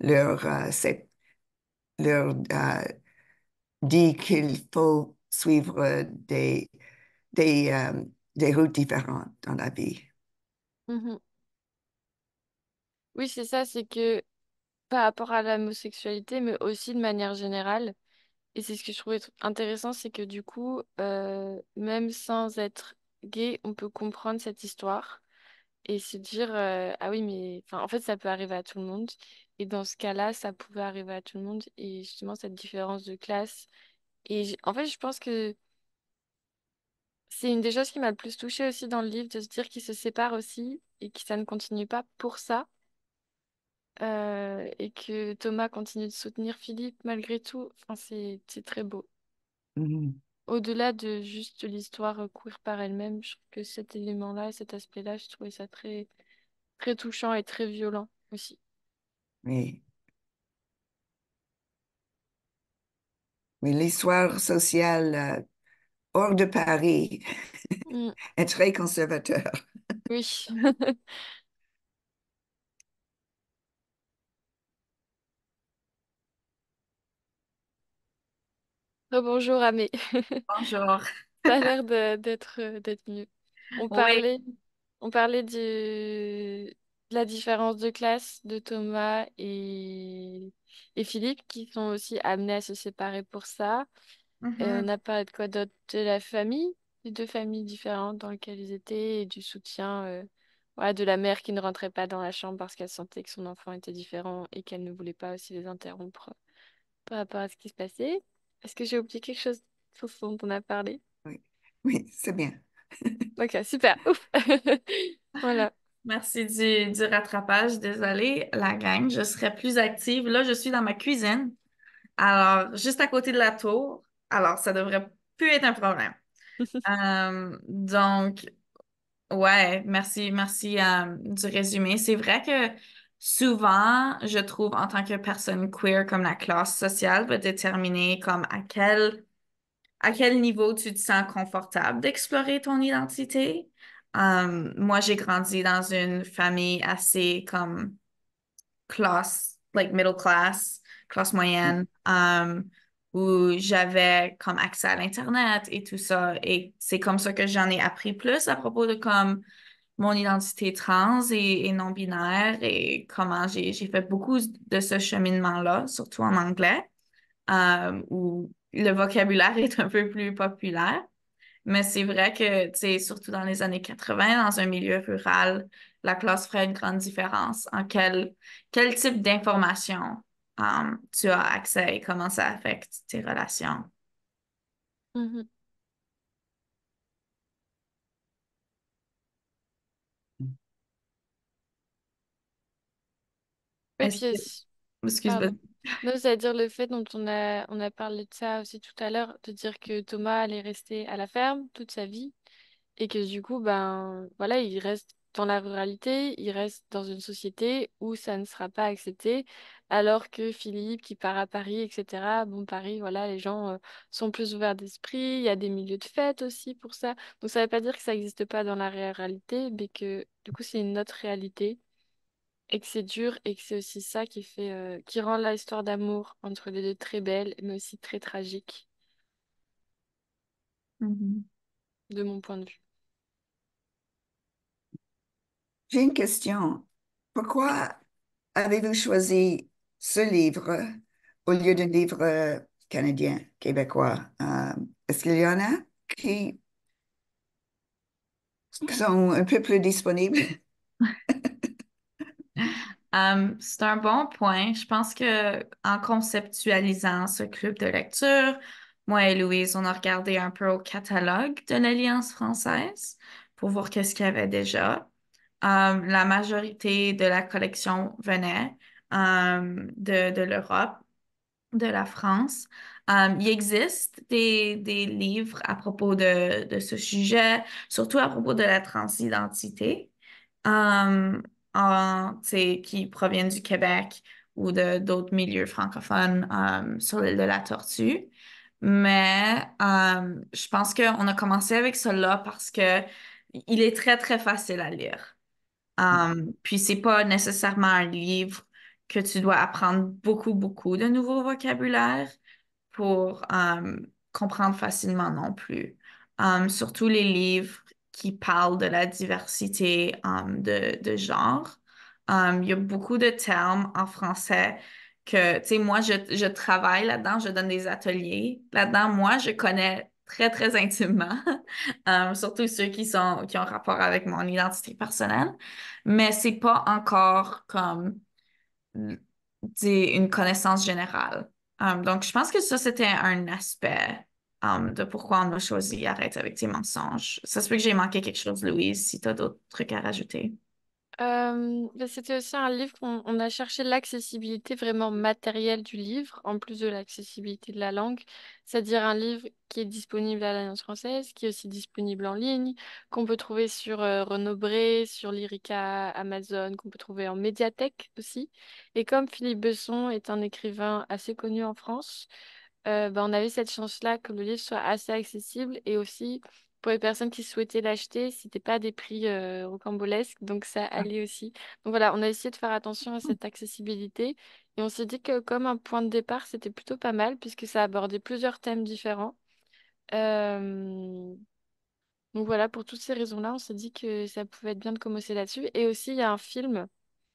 S3: leur dit qu'il faut suivre des, euh, des routes différentes dans la vie.
S4: mhm. Oui, c'est ça, c'est que par rapport à l'homosexualité, mais aussi de manière générale, et c'est ce que je trouvais intéressant, c'est que du coup, même sans être gay, on peut comprendre cette histoire et se dire, ah oui, mais enfin, en fait, ça peut arriver à tout le monde. Et dans ce cas-là, ça pouvait arriver à tout le monde. Et justement, cette différence de classe. Et en fait, je pense que c'est une des choses qui m'a le plus touchée aussi dans le livre, de se dire qu'ils se séparent aussi et que ça ne continue pas pour ça. Et que Thomas continue de soutenir Philippe malgré tout. Enfin, c'est très beau.
S3: Mhm.
S4: Au-delà de juste l'histoire queer par elle-même, je trouve que cet élément-là et cet aspect-là, je trouvais ça très, très touchant et très violent aussi.
S3: Oui. Oui, l'histoire sociale hors de Paris
S4: Mm,
S3: est très conservateur.
S4: oui. Bonjour Amé.
S1: Bonjour.
S4: Ça a l'air d'être mieux. On
S1: Oui.
S4: parlait, on parlait de la différence de classe de Thomas et Philippe qui sont aussi amenés à se séparer pour ça. On
S1: Mhm.
S4: a parlé de quoi d'autre? De la famille, les deux familles différentes dans lesquelles ils étaient et du soutien ouais, de la mère qui ne rentrait pas dans la chambre parce qu'elle sentait que son enfant était différent et qu'elle ne voulait pas aussi les interrompre par rapport à ce qui se passait. Est-ce que j'ai oublié quelque chose sur ce dont on a parlé?
S3: Oui, oui, c'est bien.
S4: Ok, super. Ouf. Voilà.
S1: Merci du rattrapage. Désolée, la gang. Je serai plus active. Là, je suis dans ma cuisine. Alors, juste à côté de la tour. Alors, ça devrait plus être un problème. Donc, ouais, merci du résumé. C'est vrai que souvent, je trouve en tant que personne queer, comme la classe sociale va déterminer comme à quel niveau tu te sens confortable d'explorer ton identité. Moi, j'ai grandi dans une famille assez comme classe, like middle class, classe moyenne, où j'avais comme accès à l'Internet et tout ça. Et c'est comme ça que j'en ai appris plus à propos de comme mon identité trans et non-binaire et comment j'ai fait beaucoup de ce cheminement-là, surtout en anglais, où le vocabulaire est un peu plus populaire. Mais c'est vrai que, tu sais, surtout dans les années 80, dans un milieu rural, la classe ferait une grande différence en quel type d'information tu as accès et comment ça affecte tes relations.
S4: Mhm. Et
S1: Est-ce
S4: puis,
S1: que, excuse-moi.
S4: pardon. Non, c'est-à-dire le fait dont on a parlé de ça aussi tout à l'heure, de dire que Thomas allait rester à la ferme toute sa vie et que du coup, ben voilà, il reste dans la ruralité, il reste dans une société où ça ne sera pas accepté, alors que Philippe qui part à Paris, etc. Bon, Paris, voilà, les gens sont plus ouverts d'esprit, il y a des milieux de fête aussi pour ça. Donc ça ne veut pas dire que ça n'existe pas dans la réalité, mais que du coup, c'est une autre réalité et que c'est dur et que c'est aussi ça qui fait, qui rend la histoire d'amour entre les deux très belle, mais aussi très tragique,
S1: Mhm.
S4: de mon point de vue.
S3: J'ai une question. Pourquoi avez-vous choisi ce livre au lieu d'un livre canadien, québécois? Est-ce qu'il y en a qui sont un peu plus disponibles?
S1: C'est un bon point. Je pense que en conceptualisant ce club de lecture, moi et Louise, on a regardé un peu au catalogue de l'Alliance française pour voir qu'est-ce qu'il y avait déjà. La majorité de la collection venait de l'Europe, de la France. Il existe des livres à propos de ce sujet, surtout à propos de la transidentité, euh, tu sais, qui proviennent du Québec ou de d'autres milieux francophones sur l'île de la Tortue. Mais je pense qu'on a commencé avec cela parce que il est très, très facile à lire. Puis c'est pas nécessairement un livre que tu dois apprendre beaucoup, beaucoup de nouveaux vocabulaires pour comprendre facilement non plus. Surtout les livres qui parlent de la diversité de genre. Il y a beaucoup de termes en français que, tu sais, moi, je travaille là-dedans, je donne des ateliers là-dedans. Moi, je connais très, très intimement, surtout ceux qui ont rapport avec mon identité personnelle, mais c'est pas encore comme une connaissance générale. Donc, je pense que ça, c'était un aspect de pourquoi on a choisi Arrête avec tes mensonges. Ça se peut que j'ai manqué quelque chose, Louise, si tu as d'autres trucs à rajouter.
S4: Ben, c'était aussi un livre qu'on on a cherché l'accessibilité vraiment matérielle du livre, en plus de l'accessibilité de la langue, c'est-à-dire un livre qui est disponible à l'Alliance française, qui est aussi disponible en ligne, qu'on peut trouver sur Renaud Bré, sur Lyrica, Amazon, qu'on peut trouver en médiathèque aussi. Et comme Philippe Besson est un écrivain assez connu en France, ben, on avait cette chance-là que le livre soit assez accessible et aussi pour les personnes qui souhaitaient l'acheter, c'était pas des prix rocambolesques, donc ça allait aussi. Donc voilà, on a essayé de faire attention à cette accessibilité et on s'est dit que comme un point de départ, c'était plutôt pas mal puisque ça abordait plusieurs thèmes différents. Euh, Donc voilà, pour toutes ces raisons-là, on s'est dit que ça pouvait être bien de commencer là-dessus. Et aussi, il y a un film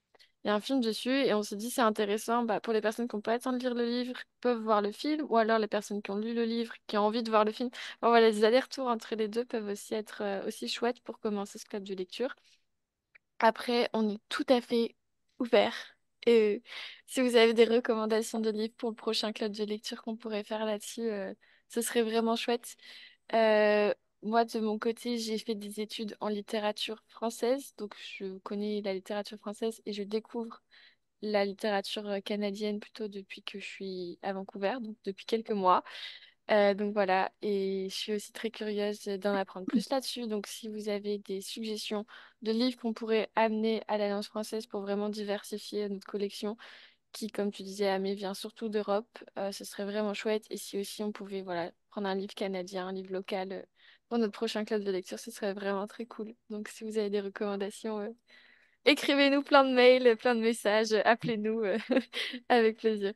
S4: il y a un film dessus et on s'est dit c'est intéressant pour les personnes qui n'ont pas le temps de lire le livre, peuvent voir le film, ou alors les personnes qui ont lu le livre, qui ont envie de voir le film. Bon, voilà, les allers-retours entre les deux peuvent aussi être aussi chouettes pour commencer ce club de lecture. Après, on est tout à fait ouvert. Et si vous avez des recommandations de livres pour le prochain club de lecture qu'on pourrait faire là-dessus, ce serait vraiment chouette. Euh, Moi, de mon côté, j'ai fait des études en littérature française, donc je connais la littérature française et je découvre la littérature canadienne plutôt depuis que je suis à Vancouver, donc depuis quelques mois. Donc voilà, et je suis aussi très curieuse d'en apprendre plus là-dessus. Donc si vous avez des suggestions de livres qu'on pourrait amener à l'Alliance française pour vraiment diversifier notre collection, qui, comme tu disais, Amé, vient surtout d'Europe, ce serait vraiment chouette. Et si aussi on pouvait voilà, prendre un livre canadien, un livre local pour notre prochain club de lecture, ce serait vraiment très cool. Donc si vous avez des recommandations, écrivez-nous plein de mails, plein de messages, appelez-nous avec plaisir.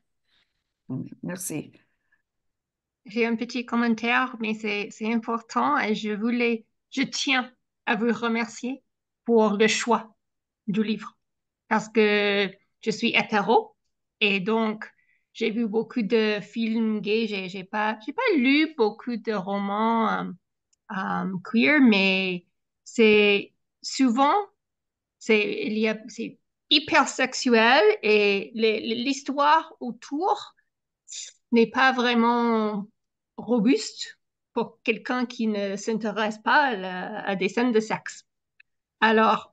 S3: Merci.
S6: J'ai un petit commentaire, mais c'est important et je tiens à vous remercier pour le choix du livre parce que je suis hétéro et donc j'ai vu beaucoup de films gays. J'ai pas lu beaucoup de romans queer, mais c'est souvent c'est hyper sexuel et l'histoire autour n'est pas vraiment robuste pour quelqu'un qui ne s'intéresse pas à des scènes de sexe. Alors,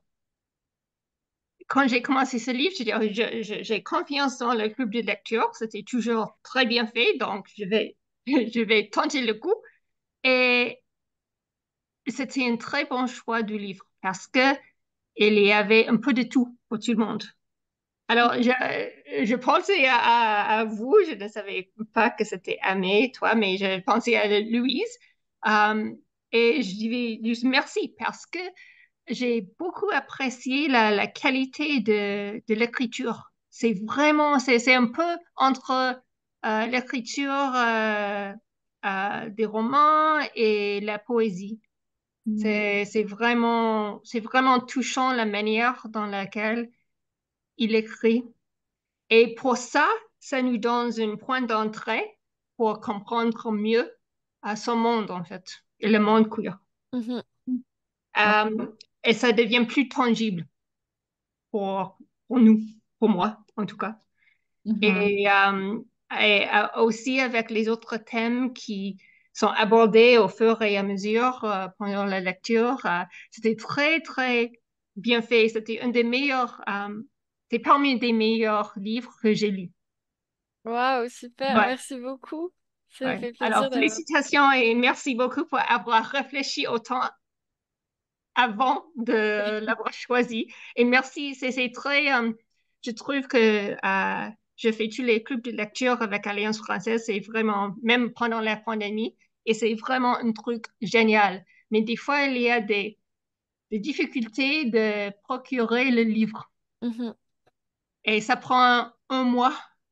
S6: quand j'ai commencé ce livre, j'ai confiance dans le club de lecture. C'était toujours très bien fait, donc je vais tenter le coup. Et c'était un très bon choix du livre parce que il y avait un peu de tout pour tout le monde. Alors, je pensais à vous, je ne savais pas que c'était Amé, toi, mais je pensais à Louise. Euh, et je dis juste merci parce que j'ai beaucoup apprécié la qualité de l'écriture. C'est un peu entre l'écriture des romans et la poésie. C'est vraiment touchant la manière dans laquelle il écrit. Et pour ça, ça nous donne un point d'entrée pour comprendre mieux son monde, en fait, et le monde queer.
S4: Mhm.
S6: Euh, et ça devient plus tangible pour, pour nous, pour moi, en tout cas.
S1: Mhm.
S6: Et, euh, Aussi avec les autres thèmes qui sont abordés au fur et à mesure pendant la lecture, c'était très, très bien fait. C'était un des meilleurs, c'est parmi les meilleurs livres que j'ai lus.
S4: Waouh, super,
S6: Ouais.
S4: merci beaucoup. Ça me
S6: Ouais.
S4: fait
S6: Alors,
S4: plaisir d'avoir.
S6: félicitations et merci beaucoup pour avoir réfléchi autant avant de l'avoir choisi. Et merci, c'est très, je trouve que je fais tous les clubs de lecture avec Alliance française, c'est vraiment, même pendant la pandémie, et c'est vraiment un truc génial. Mais des fois, il y a des difficultés de procurer le livre.
S4: Mhm.
S6: Et ça prend un mois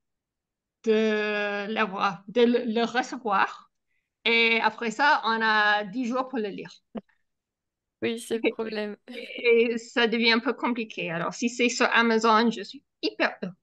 S6: de le recevoir. Et après ça, on a 10 jours pour le lire.
S4: Oui, c'est le problème.
S6: Et ça devient un peu compliqué. Alors, si c'est sur Amazon, je suis hyper heureuse.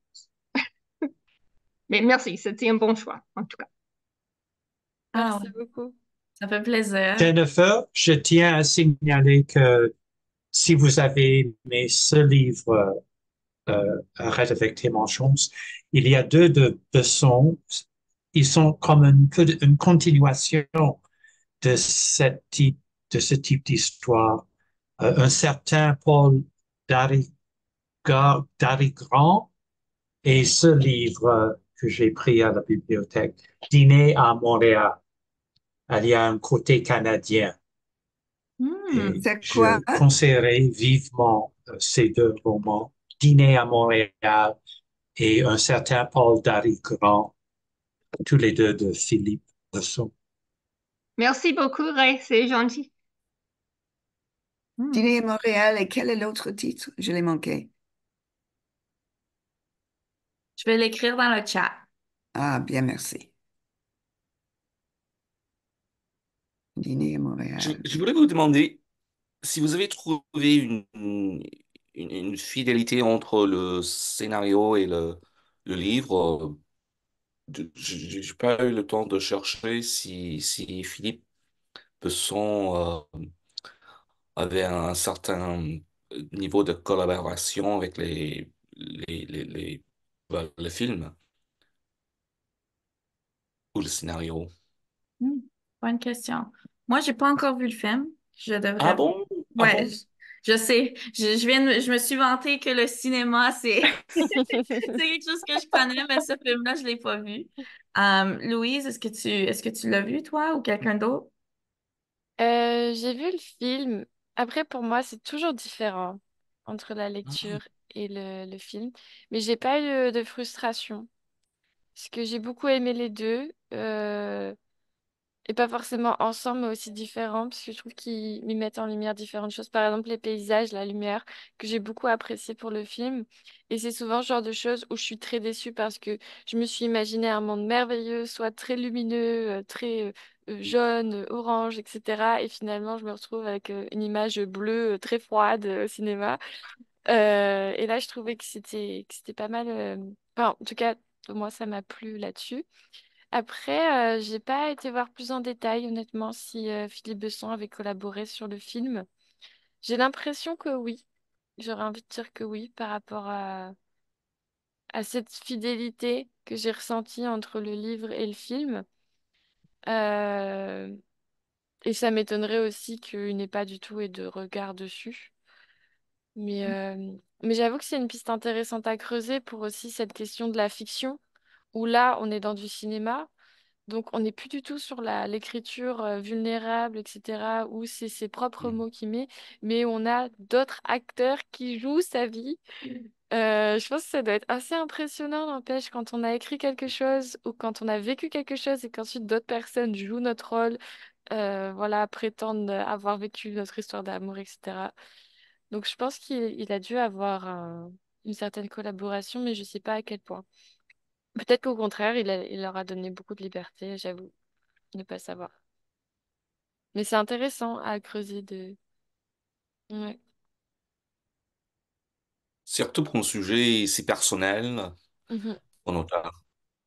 S6: Mais merci, c'était un bon choix, en tout cas.
S1: Ah,
S4: Merci beaucoup.
S1: ça fait plaisir.
S2: Jennifer, je tiens à signaler que si vous avez aimé ce livre, Arrête avec tes manchons, il y a deux de leçons. Ils sont comme une continuation de, de ce type d'histoire. Un certain Paul Darry, Darry-Grand et ce livre que j'ai pris à la bibliothèque, Dîner à Montréal. Il y a un côté canadien. Et
S3: C'est
S2: je
S3: quoi?
S2: conseillerais vivement ces deux romans, Dîner à Montréal et un certain Paul Darry-Grand, tous les deux de Philippe Besson.
S6: Merci beaucoup, Ray, c'est gentil.
S3: Dîner à Montréal et quel est l'autre titre? Je l'ai manqué.
S1: Je vais l'écrire dans le chat.
S3: Ah, bien, merci. Dîner à
S5: Je,
S3: Montréal.
S5: je voulais vous demander si vous avez trouvé une fidélité entre le scénario et le livre. J'ai pas eu le temps de chercher si Philippe Besson avait un certain niveau de collaboration avec le film ou le scénario.
S1: Hmm, bonne question. Moi, j'ai pas encore vu le film. Je
S5: Ah
S1: devrais.
S5: bon? Ah
S1: Ouais,
S5: bon?
S1: je sais. Je me suis vanté que le cinéma, c'est c'est quelque chose que je connais, mais ce film-là, je l'ai pas vu. Louise, est-ce que tu l'as vu, toi, ou quelqu'un d'autre?
S4: J'ai vu le film. Après, pour moi, c'est toujours différent entre la
S5: Ah,
S4: lecture et le film. Mais j'ai pas eu de frustration. Parce que j'ai beaucoup aimé les deux. Et pas forcément ensemble, mais aussi différents, parce que je trouve qu'ils m'y mettent en lumière différentes choses. Par exemple, les paysages, la lumière, que j'ai beaucoup apprécié pour le film. Et c'est souvent ce genre de choses où je suis très déçue parce que je me suis imaginé un monde merveilleux, soit très lumineux, très jaune, orange, etc. Et finalement, je me retrouve avec une image bleue très froide au cinéma. Et là, je trouvais que c'était pas mal. Enfin, en tout cas, moi, ça m'a plu là-dessus. Après, j'ai pas été voir plus en détail, honnêtement, si Philippe Besson avait collaboré sur le film. J'ai l'impression que oui. J'aurais envie de dire que oui, par rapport à cette fidélité que j'ai ressentie entre le livre et le film. Euh, et ça m'étonnerait aussi qu'il n'ait pas du tout eu de regard dessus. Mais, euh, mais j'avoue que c'est une piste intéressante à creuser pour aussi cette question de la fiction, où là, on est dans du cinéma. Donc, on n'est plus du tout sur l'écriture vulnérable, etc., où c'est ses propres
S5: hmm.
S4: mots qu'il met, mais on a d'autres acteurs qui jouent sa vie. Je pense que ça doit être assez impressionnant, n'empêche, quand on a écrit quelque chose ou quand on a vécu quelque chose et qu'ensuite d'autres personnes jouent notre rôle, voilà, prétendent avoir vécu notre histoire d'amour, etc. Donc, je pense qu'il a dû avoir une certaine collaboration, mais je ne sais pas à quel point. Peut-être qu'au contraire, il leur a donné beaucoup de liberté, j'avoue. Ne pas savoir. Mais c'est intéressant à creuser de. Ouais.
S5: Surtout pour un sujet si personnel,
S4: Mhm.
S5: en auteur.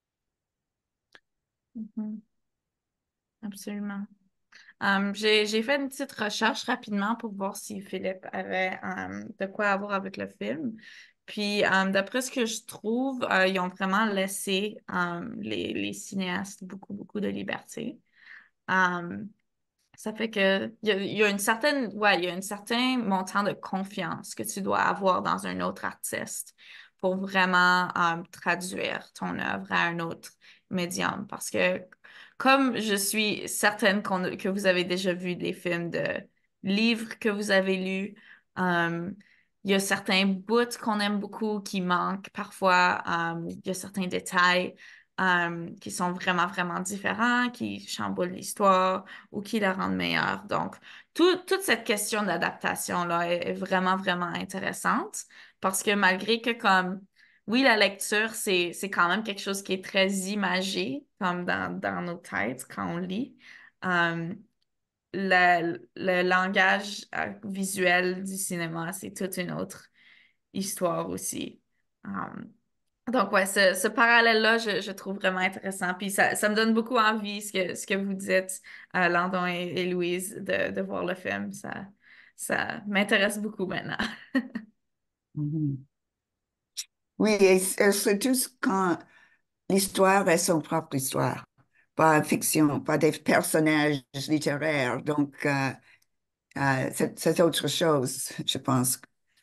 S1: Mhm, absolument. J'ai fait une petite recherche rapidement pour voir si Philippe avait de quoi avoir avec le film. Puis, d'après ce que je trouve, ils ont vraiment laissé les cinéastes beaucoup, beaucoup de liberté. Euh, Ça fait que il y a une certaine, ouais, il y a un certain montant de confiance que tu dois avoir dans un autre artiste pour vraiment traduire ton œuvre à un autre médium. Parce que comme je suis certaine que vous avez déjà vu des films de livres que vous avez lus, euh, il y a certains bouts qu'on aime beaucoup qui manquent parfois. Il y a certains détails qui sont vraiment, vraiment différents, qui chamboulent l'histoire ou qui la rendent meilleure. Donc, toute cette question d'adaptation-là est vraiment, vraiment intéressante parce que malgré que comme, oui, la lecture, c'est quand même quelque chose qui est très imagé, comme dans nos têtes quand on lit. euh, le langage visuel du cinéma, c'est toute une autre histoire aussi. Euh, donc, ouais, ce parallèle-là, je trouve vraiment intéressant. Puis ça me donne beaucoup envie, ce que vous dites, Landon et Louise, de voir le film. Ça m'intéresse beaucoup maintenant.
S3: Mhm. Oui, et surtout quand l'histoire est son propre histoire, pas fiction, pas des personnages littéraires. Donc, c'est autre chose, je pense.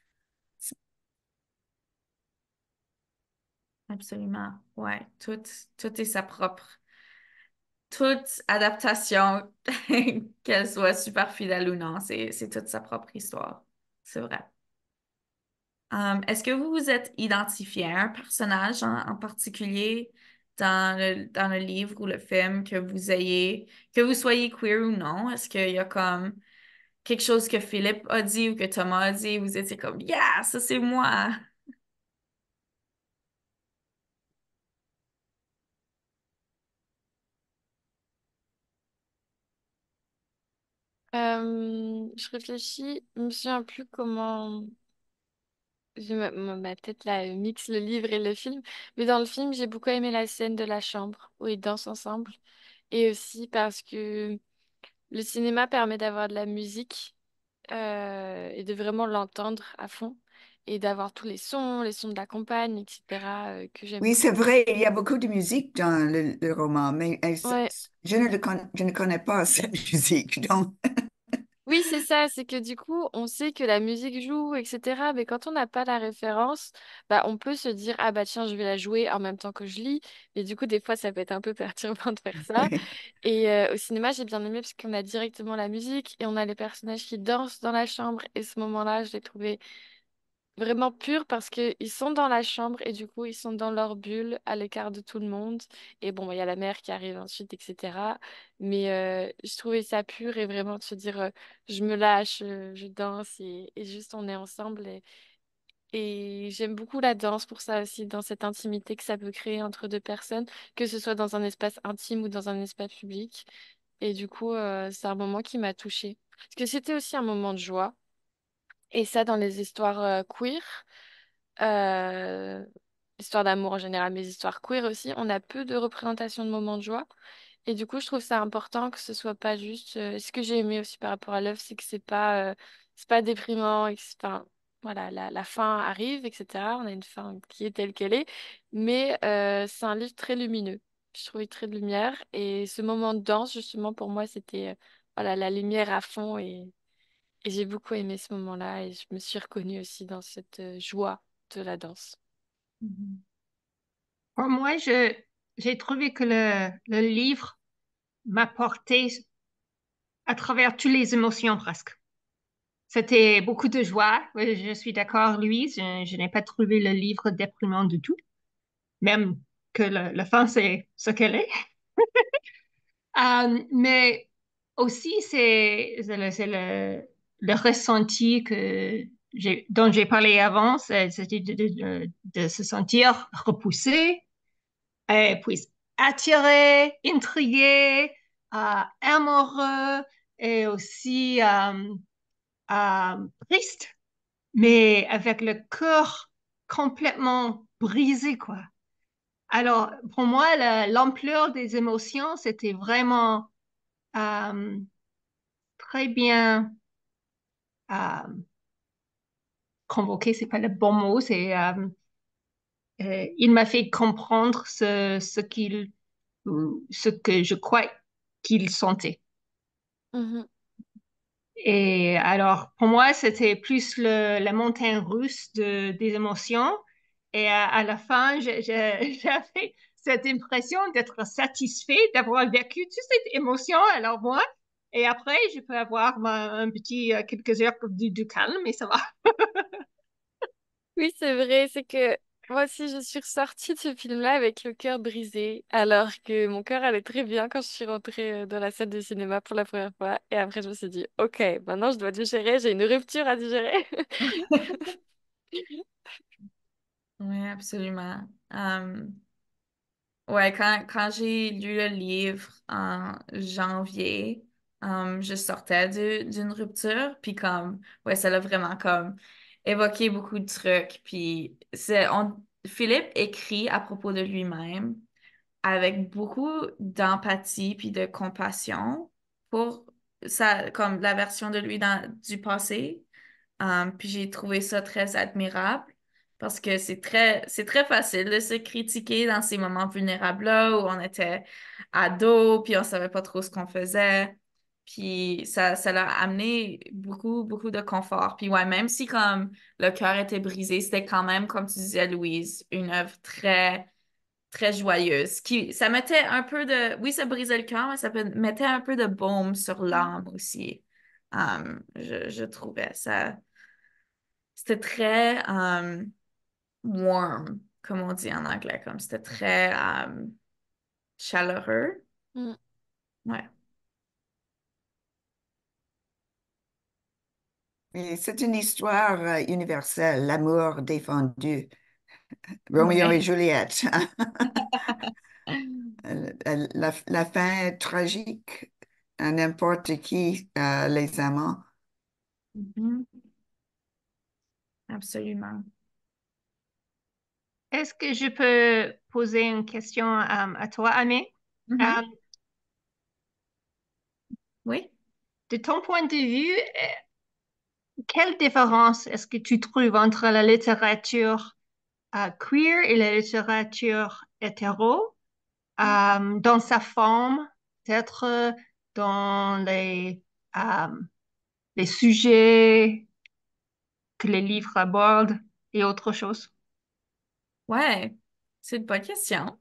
S1: Absolument. Ouais, tout est sa propre. Toute adaptation, qu'elle soit super fidèle ou non, c'est toute sa propre histoire. C'est vrai. Est-ce que vous vous êtes identifié à un personnage en particulier dans le livre ou le film que vous soyez queer ou non? Est-ce qu'il y a comme quelque chose que Philippe a dit ou que Thomas a dit, vous étiez comme, yeah, ça c'est moi.
S4: Je réfléchis, je me souviens plus comment. ma tête là mixe le livre et le film. Mais dans le film, j'ai beaucoup aimé la scène de la chambre où ils dansent ensemble. Et aussi parce que le cinéma permet d'avoir de la musique et de vraiment l'entendre à fond. Et d'avoir tous les sons de la campagne, etc., que j'aime
S3: Oui, c'est
S4: beaucoup.
S3: vrai, il y a beaucoup de musique dans le roman, mais
S4: Ouais.
S3: je ne connais pas cette musique. Donc,
S4: Oui, c'est ça, c'est que du coup, on sait que la musique joue, etc. Mais quand on n'a pas la référence, bah, on peut se dire, ah bah tiens, je vais la jouer en même temps que je lis. Et du coup, des fois, ça peut être un peu perturbant de faire ça.
S3: oui.
S4: Et au cinéma, j'ai bien aimé parce qu'on a directement la musique et on a les personnages qui dansent dans la chambre. Et ce moment-là, je l'ai trouvé vraiment pur parce qu'ils sont dans la chambre et du coup, ils sont dans leur bulle, à l'écart de tout le monde. Et bon, il y a la mère qui arrive ensuite, etc. Mais je trouvais ça pur et vraiment de se dire, je me lâche, je danse et juste on est ensemble. Et j'aime beaucoup la danse pour ça aussi, dans cette intimité que ça peut créer entre deux personnes, que ce soit dans un espace intime ou dans un espace public. Et du coup, c'est un moment qui m'a touchée. Parce que c'était aussi un moment de joie. Et ça, dans les histoires queer. Euh, Histoire d'amour en général, mais histoires queer aussi, on a peu de représentation de moments de joie. Et du coup, je trouve ça important que ce soit pas juste. Ce que j'ai aimé aussi par rapport à l'œuvre, c'est que c'est pas déprimant. Enfin, voilà, la fin arrive, etc. On a une fin qui est telle qu'elle est, mais c'est un livre très lumineux. Je trouvais très de lumière. Et ce moment de danse, justement, pour moi, c'était voilà, la lumière à fond. Et j'ai beaucoup aimé ce moment-là. Et je me suis reconnue aussi dans cette joie de la danse.
S1: Mhm.
S6: Pour moi, j'ai trouvé que le livre m'a porté à travers toutes les émotions presque. C'était beaucoup de joie. Oui, je suis d'accord, Louise. Je n'ai pas trouvé le livre déprimant du tout, même que la fin, c'est ce qu'elle est. Mais aussi, c'est le ressenti dont j'ai parlé avant, c'était de se sentir repoussé, et puis attiré, intrigué, amoureux et aussi triste, mais avec le cœur complètement brisé, quoi. Alors, pour moi, l'ampleur des émotions, c'était vraiment euh, très bien euh, convoqué, c'est pas le bon mot, il m'a fait comprendre ce que je crois qu'il sentait.
S4: Mhm.
S6: Et alors, pour moi, c'était plus la montagne russe des émotions. Et à la fin, j'avais cette impression d'être satisfait d'avoir vécu toute cette émotion. Alors moi, et après, je peux avoir un petit quelques heures du calme, mais ça va.
S4: Oui, c'est vrai, c'est que moi aussi, je suis ressortie de ce film-là avec le cœur brisé, alors que mon cœur allait très bien quand je suis rentrée dans la salle de cinéma pour la première fois. Et après, je me suis dit, OK, maintenant je dois digérer, j'ai une rupture à digérer.
S1: Oui, absolument. Ouais, quand j'ai lu le livre en janvier, je sortais d'une rupture, puis comme, ouais, ça l'a vraiment comme évoqué beaucoup de trucs, puis Philippe écrit à propos de lui-même avec beaucoup d'empathie puis de compassion pour comme la version de lui du passé. Puis j'ai trouvé ça très admirable parce que c'est très facile de se critiquer dans ces moments vulnérables-là où on était ado puis on savait pas trop ce qu'on faisait. Puis ça l'a amené beaucoup, beaucoup de confort. Puis ouais, même si comme le cœur était brisé, c'était quand même, comme tu disais, Louise, une œuvre très, très joyeuse. Ça mettait un peu de... Oui, ça brisait le cœur, mais mettait un peu de baume sur l'âme aussi. Je trouvais ça... C'était très warm, comme on dit en anglais, comme c'était très chaleureux.
S4: Mm.
S1: Ouais.
S3: Et c'est une histoire universelle, l'amour défendu. Roméo et
S1: Ouais.
S3: Juliette. La fin est tragique à n'importe qui, les amants.
S1: Mhm. Absolument.
S6: Est-ce que je peux poser une question à toi, Amé? Euh,
S1: Mhm. Oui.
S6: de ton point de vue, quelle différence est-ce que tu trouves entre la littérature queer et la littérature hétéro dans sa forme, peut-être dans euh, les sujets que les livres abordent et autre chose?
S1: Ouais, c'est une bonne question.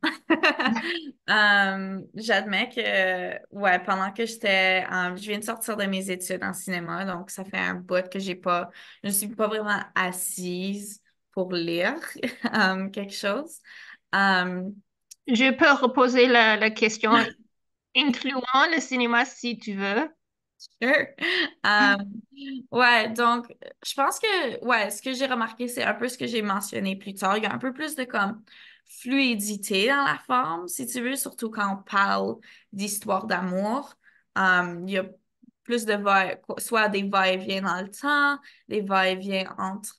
S1: J'admets que, ouais, pendant que je viens de sortir de mes études en cinéma, donc ça fait un bout que je ne suis pas vraiment assise pour lire quelque chose. Um,
S6: Je peux reposer la question, incluant le cinéma si tu veux.
S1: Sure. Euh, ouais, donc, je pense que, ouais, ce que j'ai remarqué, c'est un peu ce que j'ai mentionné plus tard. Il y a un peu plus de, comme, fluidité dans la forme, si tu veux, surtout quand on parle d'histoire d'amour. Il y a plus de soit des va-et-vient dans le temps, des va-et-vient entre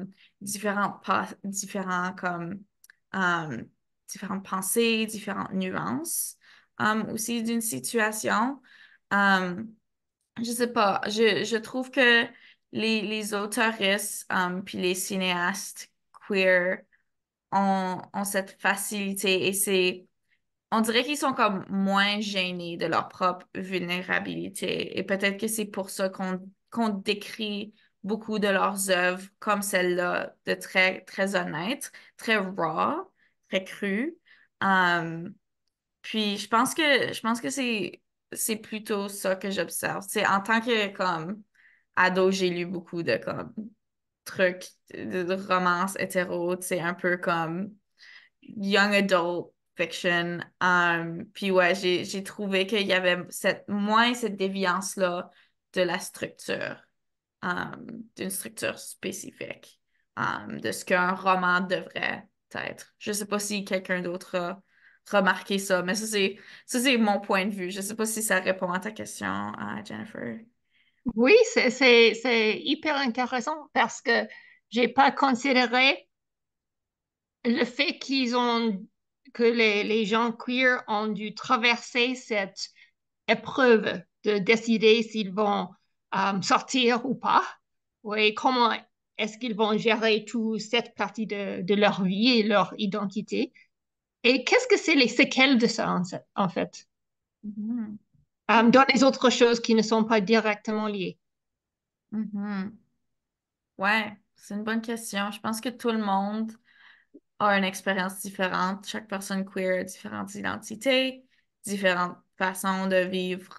S1: comme, euh, différentes pensées, différentes nuances aussi d'une situation. Euh, je sais pas, je trouve que les auteuristes puis les cinéastes queer ont cette facilité et on dirait qu'ils sont comme moins gênés de leur propre vulnérabilité et peut-être que c'est pour ça qu'on décrit beaucoup de leurs œuvres comme celle-là, de très, très honnête, très raw, très cru. Um, Puis je pense que c'est plutôt ça que j'observe. C'est en tant que comme ado, j'ai lu beaucoup de comme trucs de romances hétéro, c'est un peu comme young adult fiction. Puis ouais, j'ai trouvé qu'il y avait moins cette déviance-là de la structure, d'une structure spécifique, de ce qu'un roman devrait être. Je sais pas si quelqu'un d'autre a remarqué ça, mais ça c'est mon point de vue. Je sais pas si ça répond à ta question, Jennifer.
S6: Oui, c'est hyper intéressant parce que j'ai pas considéré le fait que les gens queer ont dû traverser cette épreuve de décider s'ils vont sortir ou pas. Oui, comment est-ce qu'ils vont gérer toute cette partie de leur vie et leur identité? Et qu'est-ce que c'est les séquelles de ça, en fait,
S1: Mhm.
S6: dans les autres choses qui ne sont pas directement liées?
S1: Mhm. Ouais, c'est une bonne question. Je pense que tout le monde a une expérience différente. Chaque personne queer a différentes identités, différentes façons de vivre,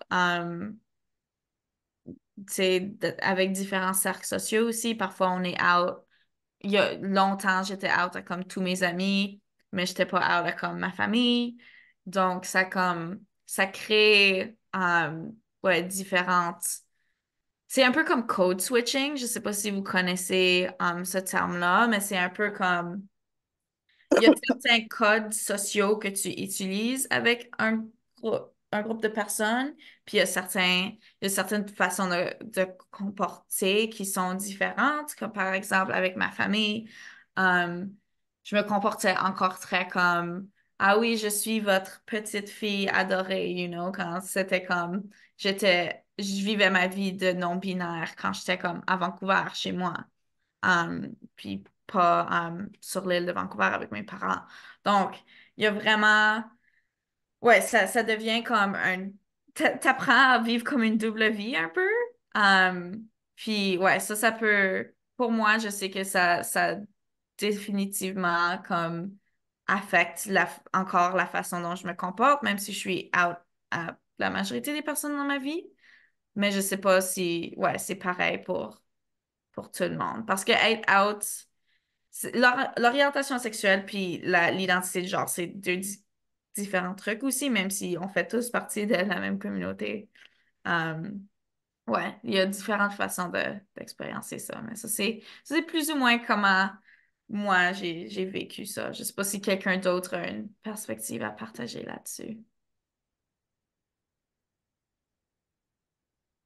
S1: tu sais, avec différents cercles sociaux aussi. Parfois, on est out. Il y a longtemps, j'étais out à comme tous mes amis, mais j'étais pas out à comme ma famille. Donc, ça crée, ouais, différentes. C'est un peu comme code switching. Je sais pas si vous connaissez, ce terme-là, mais c'est un peu comme il y a certains codes sociaux que tu utilises avec un groupe de personnes, puis il y a certaines façons de comporter qui sont différentes, comme par exemple avec ma famille, euh, je me comportais encore très comme, ah oui, je suis votre petite fille adorée, quand c'était comme, je vivais ma vie de non-binaire quand j'étais comme à Vancouver, chez moi. Puis pas sur l'île de Vancouver avec mes parents. Donc, il y a vraiment, ouais, ça devient comme t'apprends à vivre comme une double vie un peu. Puis, ouais, ça peut, pour moi, je sais que ça définitivement comme affecte encore la façon dont je me comporte, même si je suis out à la majorité des personnes dans ma vie. Mais je sais pas si, ouais, c'est pareil pour tout le monde. Parce que être out, l'orientation sexuelle puis l'identité de genre, c'est deux différents trucs aussi, même si on fait tous partie de la même communauté. Euh, ouais, il y a différentes façons d'expériencer ça, mais ça, c'est plus ou moins comment moi j'ai vécu ça. Je sais pas si quelqu'un d'autre a une perspective à partager là-dessus.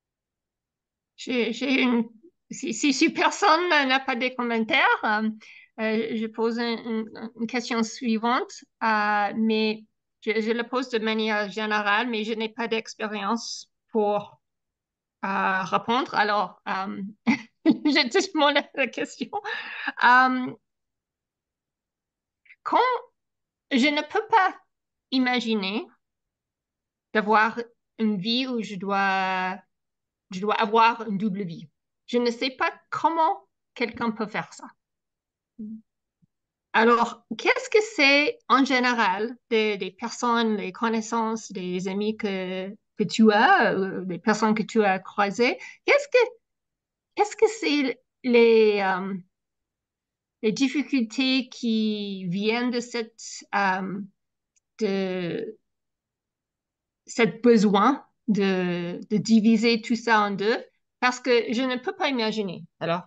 S6: J'ai une... si personne n'a pas de commentaires, je pose une question suivante, mais je la pose de manière générale, mais je n'ai pas d'expérience pour répondre. Alors, je te demande la question. Euh, quand je ne peux pas imaginer d'avoir une vie où je dois avoir une double vie. Je ne sais pas comment quelqu'un peut faire ça. Alors, qu'est-ce que c'est en général des personnes, des connaissances, des amis que tu as, des personnes que tu as croisées? Qu'est-ce que c'est les difficultés qui viennent de cette besoin de diviser tout ça en deux? Parce que je ne peux pas imaginer. Alors,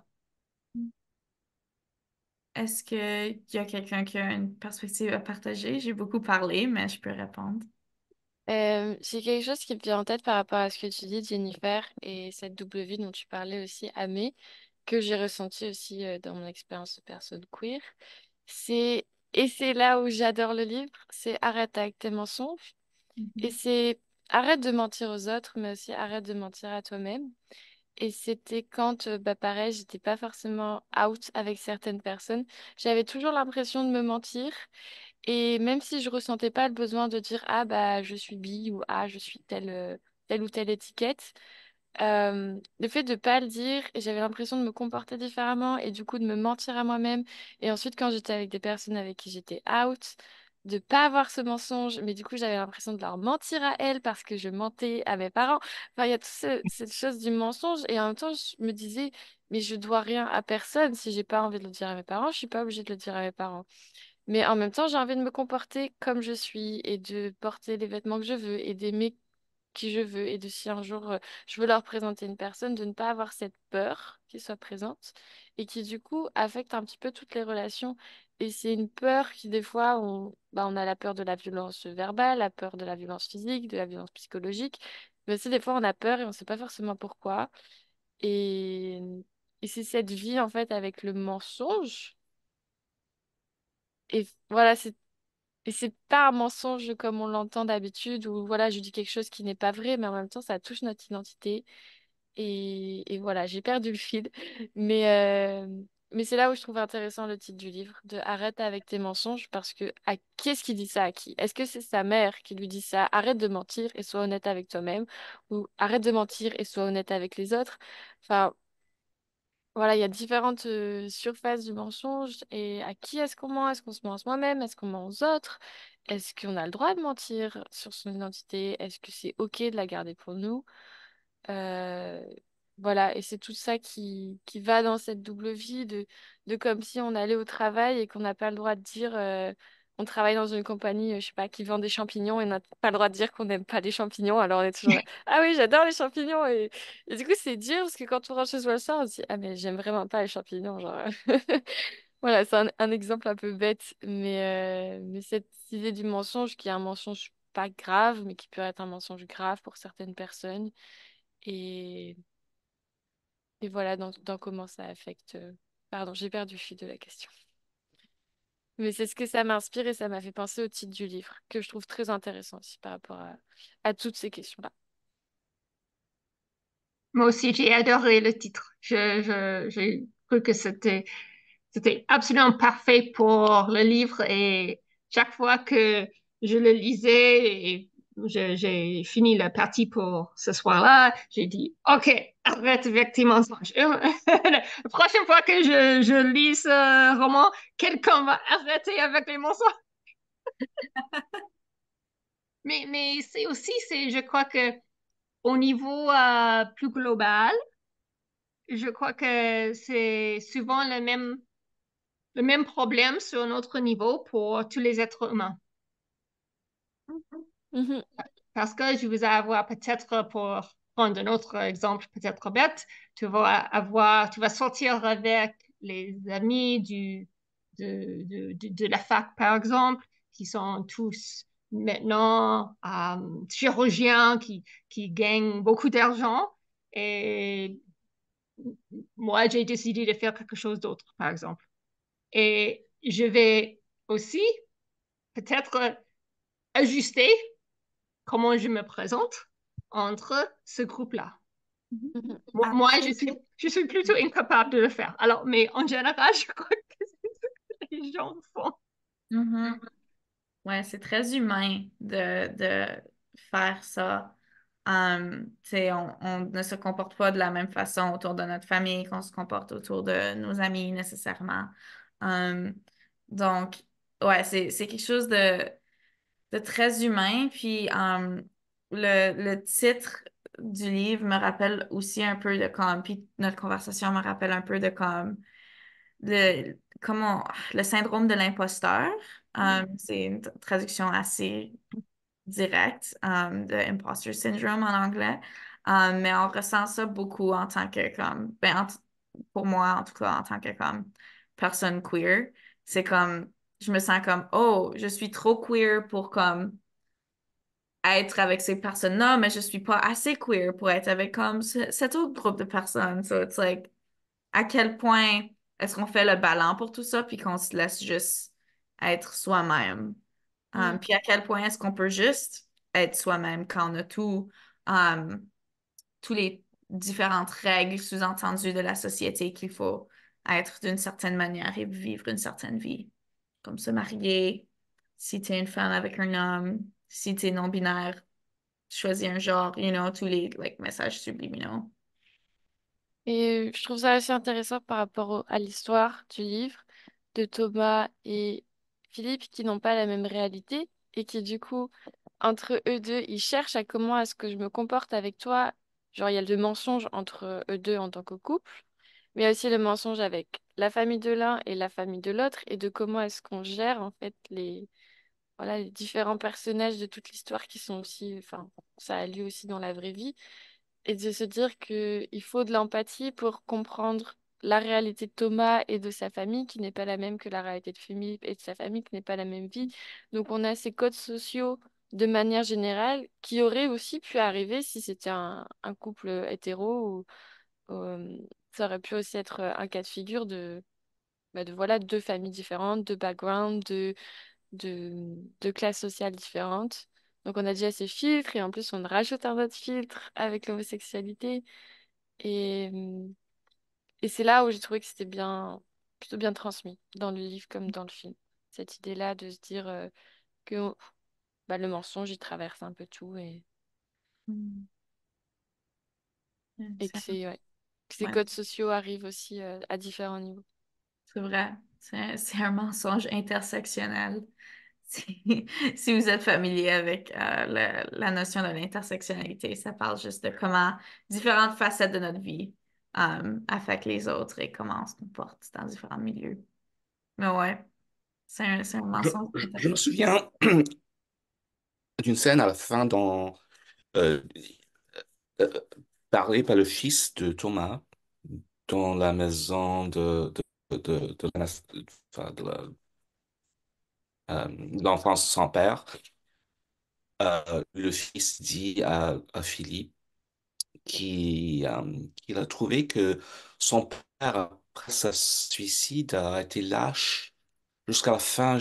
S1: Est-ce qu'il y a quelqu'un qui a une perspective à partager? J'ai beaucoup parlé, mais je peux répondre.
S4: J'ai quelque chose qui me vient en tête par rapport à ce que tu dis, Jennifer, et cette double vie dont tu parlais aussi, Amé, que j'ai ressenti aussi dans mon expérience de personne queer. C'est, et c'est là où j'adore le livre, c'est arrête avec tes mensonges. Et
S1: Mhm.
S4: c'est arrête de mentir aux autres, mais aussi arrête de mentir à toi-même. Et c'était quand, bah pareil, j'étais pas forcément out avec certaines personnes. J'avais toujours l'impression de me mentir. Et même si je ressentais pas le besoin de dire ah bah je suis bi ou ah je suis telle ou telle étiquette, le fait de pas le dire, et j'avais l'impression de me comporter différemment et du coup de me mentir à moi-même. Et ensuite quand j'étais avec des personnes avec qui j'étais out, de pas avoir ce mensonge, mais du coup j'avais l'impression de leur mentir à elles parce que je mentais à mes parents. Enfin il y a toute cette chose du mensonge et en même temps je me disais mais je dois rien à personne. Si j'ai pas envie de le dire à mes parents, je suis pas obligée de le dire à mes parents. Mais en même temps, j'ai envie de me comporter comme je suis et de porter les vêtements que je veux et d'aimer qui je veux et de si un jour je veux leur présenter une personne, de ne pas avoir cette peur qui soit présente et qui du coup affecte un petit peu toutes les relations. Et c'est une peur qui des fois, on a la peur de la violence verbale, la peur de la violence physique, de la violence psychologique. Mais aussi des fois on a peur et on ne sait pas forcément pourquoi. Et, et c'est cette vie en fait avec le mensonge. Et voilà, et c'est pas un mensonge comme on l'entend d'habitude, où voilà, je dis quelque chose qui n'est pas vrai, mais en même temps, ça touche notre identité. Et voilà, j'ai perdu le fil. Mais, euh, mais c'est là où je trouve intéressant le titre du livre, de Arrête avec tes mensonges, parce que à qui est-ce qui dit ça à qui? Est-ce que c'est sa mère qui lui dit ça? Arrête de mentir et sois honnête avec toi-même. Ou arrête de mentir et sois honnête avec les autres. Enfin, voilà, il y a différentes surfaces du mensonge. Et à qui est-ce qu'on ment? Est-ce qu'on se ment à soi-même? Est-ce qu'on ment aux autres? Est-ce qu'on a le droit de mentir sur son identité? Est-ce que c'est OK de la garder pour nous? Euh, voilà, et c'est tout ça qui va dans cette double vie de comme si on allait au travail et qu'on n'a pas le droit de dire on travaille dans une compagnie, je sais pas, qui vend des champignons et on n'a pas le droit de dire qu'on n'aime pas les champignons. Alors on est toujours là, ah oui, j'adore les champignons. Et du coup, c'est dur parce que quand on rentre chez soi le soir, on se dit, ah mais j'aime vraiment pas les champignons. Genre. Voilà, c'est un exemple un peu bête, mais cette idée du mensonge qui est un mensonge pas grave, mais qui peut être un mensonge grave pour certaines personnes. Et, et voilà dans comment ça affecte. Pardon, j'ai perdu le fil de la question. Mais c'est ce que ça m'inspire et ça m'a fait penser au titre du livre, que je trouve très intéressant aussi par rapport à toutes ces questions-là.
S6: moi aussi, j'ai adoré le titre. J'ai cru que c'était absolument parfait pour le livre et chaque fois que je le lisais et j'ai fini la partie pour ce soir-là, j'ai dit, OK, arrête avec tes mensonges. La prochaine fois que je lis ce roman, quelqu'un va arrêter avec les mensonges. Mais c'est aussi, je crois que au niveau plus global, je crois que c'est souvent le même problème sur un autre niveau pour tous les êtres humains.
S4: Mhm,
S6: Parce que je vais avoir peut-être, pour prendre un autre exemple peut-être bête, tu vas sortir avec les amis de la fac, par exemple, qui sont tous maintenant chirurgiens, qui gagnent beaucoup d'argent. Et moi, j'ai décidé de faire quelque chose d'autre, par exemple. Et je vais aussi peut-être ajuster comment je me présente entre ce groupe-là.
S4: Mhm.
S6: Moi, je suis plutôt incapable de le faire. Alors, mais en général, je crois que c'est ce que les gens font.
S1: Mhm. Ouais, c'est très humain de faire ça. Tu sais, on ne se comporte pas de la même façon autour de notre famille qu'on se comporte autour de nos amis nécessairement. Um, donc, ouais, c'est quelque chose de très humain. Puis, le titre du livre me rappelle aussi un peu de comme, puis notre conversation me rappelle un peu de comme, comment, le syndrome de l'imposteur. C'est une traduction assez directe de imposter syndrome en anglais. Mais on ressent ça beaucoup en tant que comme, pour moi en tout cas, en tant que comme personne queer. C'est comme, je me sens comme, oh, je suis trop queer pour comme être avec ces personnes-là, mais je suis pas assez queer pour être avec comme cet autre groupe de personnes. So it's like, à quel point est-ce qu'on fait le balan pour tout ça, puis qu'on se laisse juste être soi-même?
S4: Mm.
S1: Puis à quel point est-ce qu'on peut juste être soi-même quand on a tous les différentes règles sous-entendues de la société qu'il faut être d'une certaine manière et vivre une certaine vie, comme se marier, si t'es une femme avec un homme, si t'es non-binaire, choisis un genre, tous les like, messages subliminaux.
S4: Et je trouve ça assez intéressant par rapport à l'histoire du livre de Thomas et Philippe qui n'ont pas la même réalité et qui du coup, entre eux deux, ils cherchent à comment est-ce que je me comporte avec toi. Genre, il y a le mensonge entre eux deux en tant que couple, mais il y a aussi le mensonge avec la famille de l'un et la famille de l'autre et de comment est-ce qu'on gère en fait voilà, les différents personnages de toute l'histoire qui sont aussi, enfin, ça a lieu aussi dans la vraie vie et de se dire qu'il faut de l'empathie pour comprendre la réalité de Thomas et de sa famille, qui n'est pas la même que la réalité de Philippe et de sa famille, qui n'est pas la même vie. Donc on a ces codes sociaux de manière générale qui auraient aussi pu arriver si c'était un couple hétéro ou, ça aurait pu aussi être un cas de figure de voilà, deux familles différentes, deux backgrounds, de classes sociales différentes. Donc on a déjà ces filtres et en plus on rajoute un autre filtre avec l'homosexualité. Et, et c'est là où j'ai trouvé que c'était plutôt bien transmis dans le livre comme dans le film. Cette idée-là de se dire que bah, le mensonge, il traverse un peu tout
S1: Mm.
S4: et que ouais, que ces
S1: Ouais,
S4: codes sociaux arrivent aussi à différents niveaux.
S1: c'est vrai. C'est un mensonge intersectionnel. Si, si vous êtes familier avec la notion de l'intersectionnalité, ça parle juste de comment différentes facettes de notre vie affectent les autres et comment on se comporte dans différents milieux. Mais ouais, c'est un
S5: Je,
S1: mensonge
S5: je me
S1: intersectionnel.
S5: souviens d'une scène à la fin dans euh, euh, parlée par le fils de Thomas dans la maison enfin, de l'enfance sans père. Le fils dit à Philippe qu'il a trouvé que son père, après sa suicide, a été lâche jusqu'à la fin.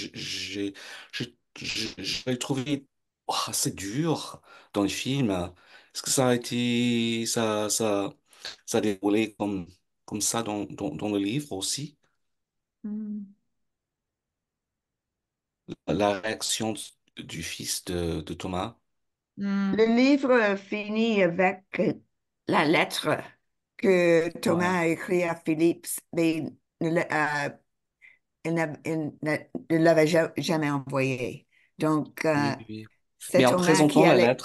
S5: J'ai trouvé assez dur dans le film. Est-ce que ça a été, ça a déroulé comme ça dans le livre aussi?
S1: Mm.
S5: La réaction du fils de Thomas?
S3: Le
S1: Mm.
S3: livre finit avec la lettre que
S5: Ouais,
S3: Thomas a écrite à Philippe, mais ne ne l'avait jamais envoyé. Donc,
S5: oui, oui.
S3: c'est
S5: Mais en
S3: Thomas qui
S5: présentant la
S3: allait.
S5: lettre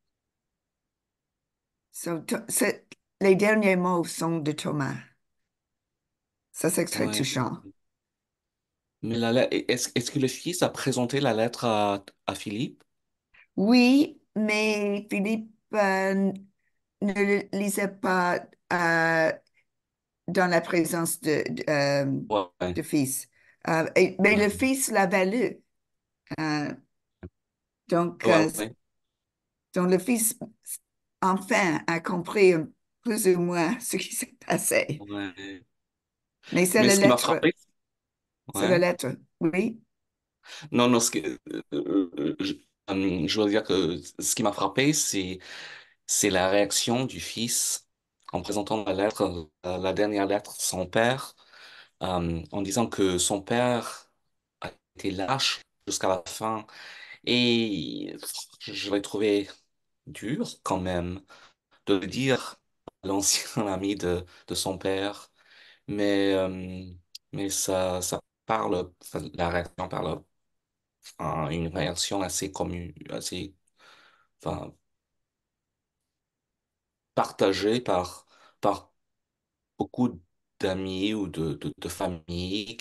S3: So, les derniers mots sont de Thomas. Ça, c'est très
S5: ouais.
S3: touchant.
S5: Mais est-ce que le fils a présenté la lettre à Philippe?
S3: Oui, mais Philippe ne le lisait pas dans la présence
S5: Ouais,
S3: de fils. Mais le
S5: ouais,
S3: fils l'avait lu. Euh, donc,
S5: ouais, ouais,
S3: donc, le fils, enfin, a compris plus ou moins ce qui s'est passé.
S5: ouais.
S3: Mais c'est
S5: Mais
S3: la
S5: ce qui m'a
S3: lettre.
S5: frappé,
S3: C'est la
S5: Ouais.
S3: lettre. Oui.
S5: Non, non, je veux dire que ce qui m'a frappé, c'est la réaction du fils en présentant la lettre, la dernière lettre de son père, en disant que son père a été lâche jusqu'à la fin. Et je l'ai trouvé dur quand même de le dire à l'ancien ami de son père, mais, euh, mais ça parle, la réaction parle, une réaction assez commune, assez, enfin, partagée par beaucoup d'amis ou de familles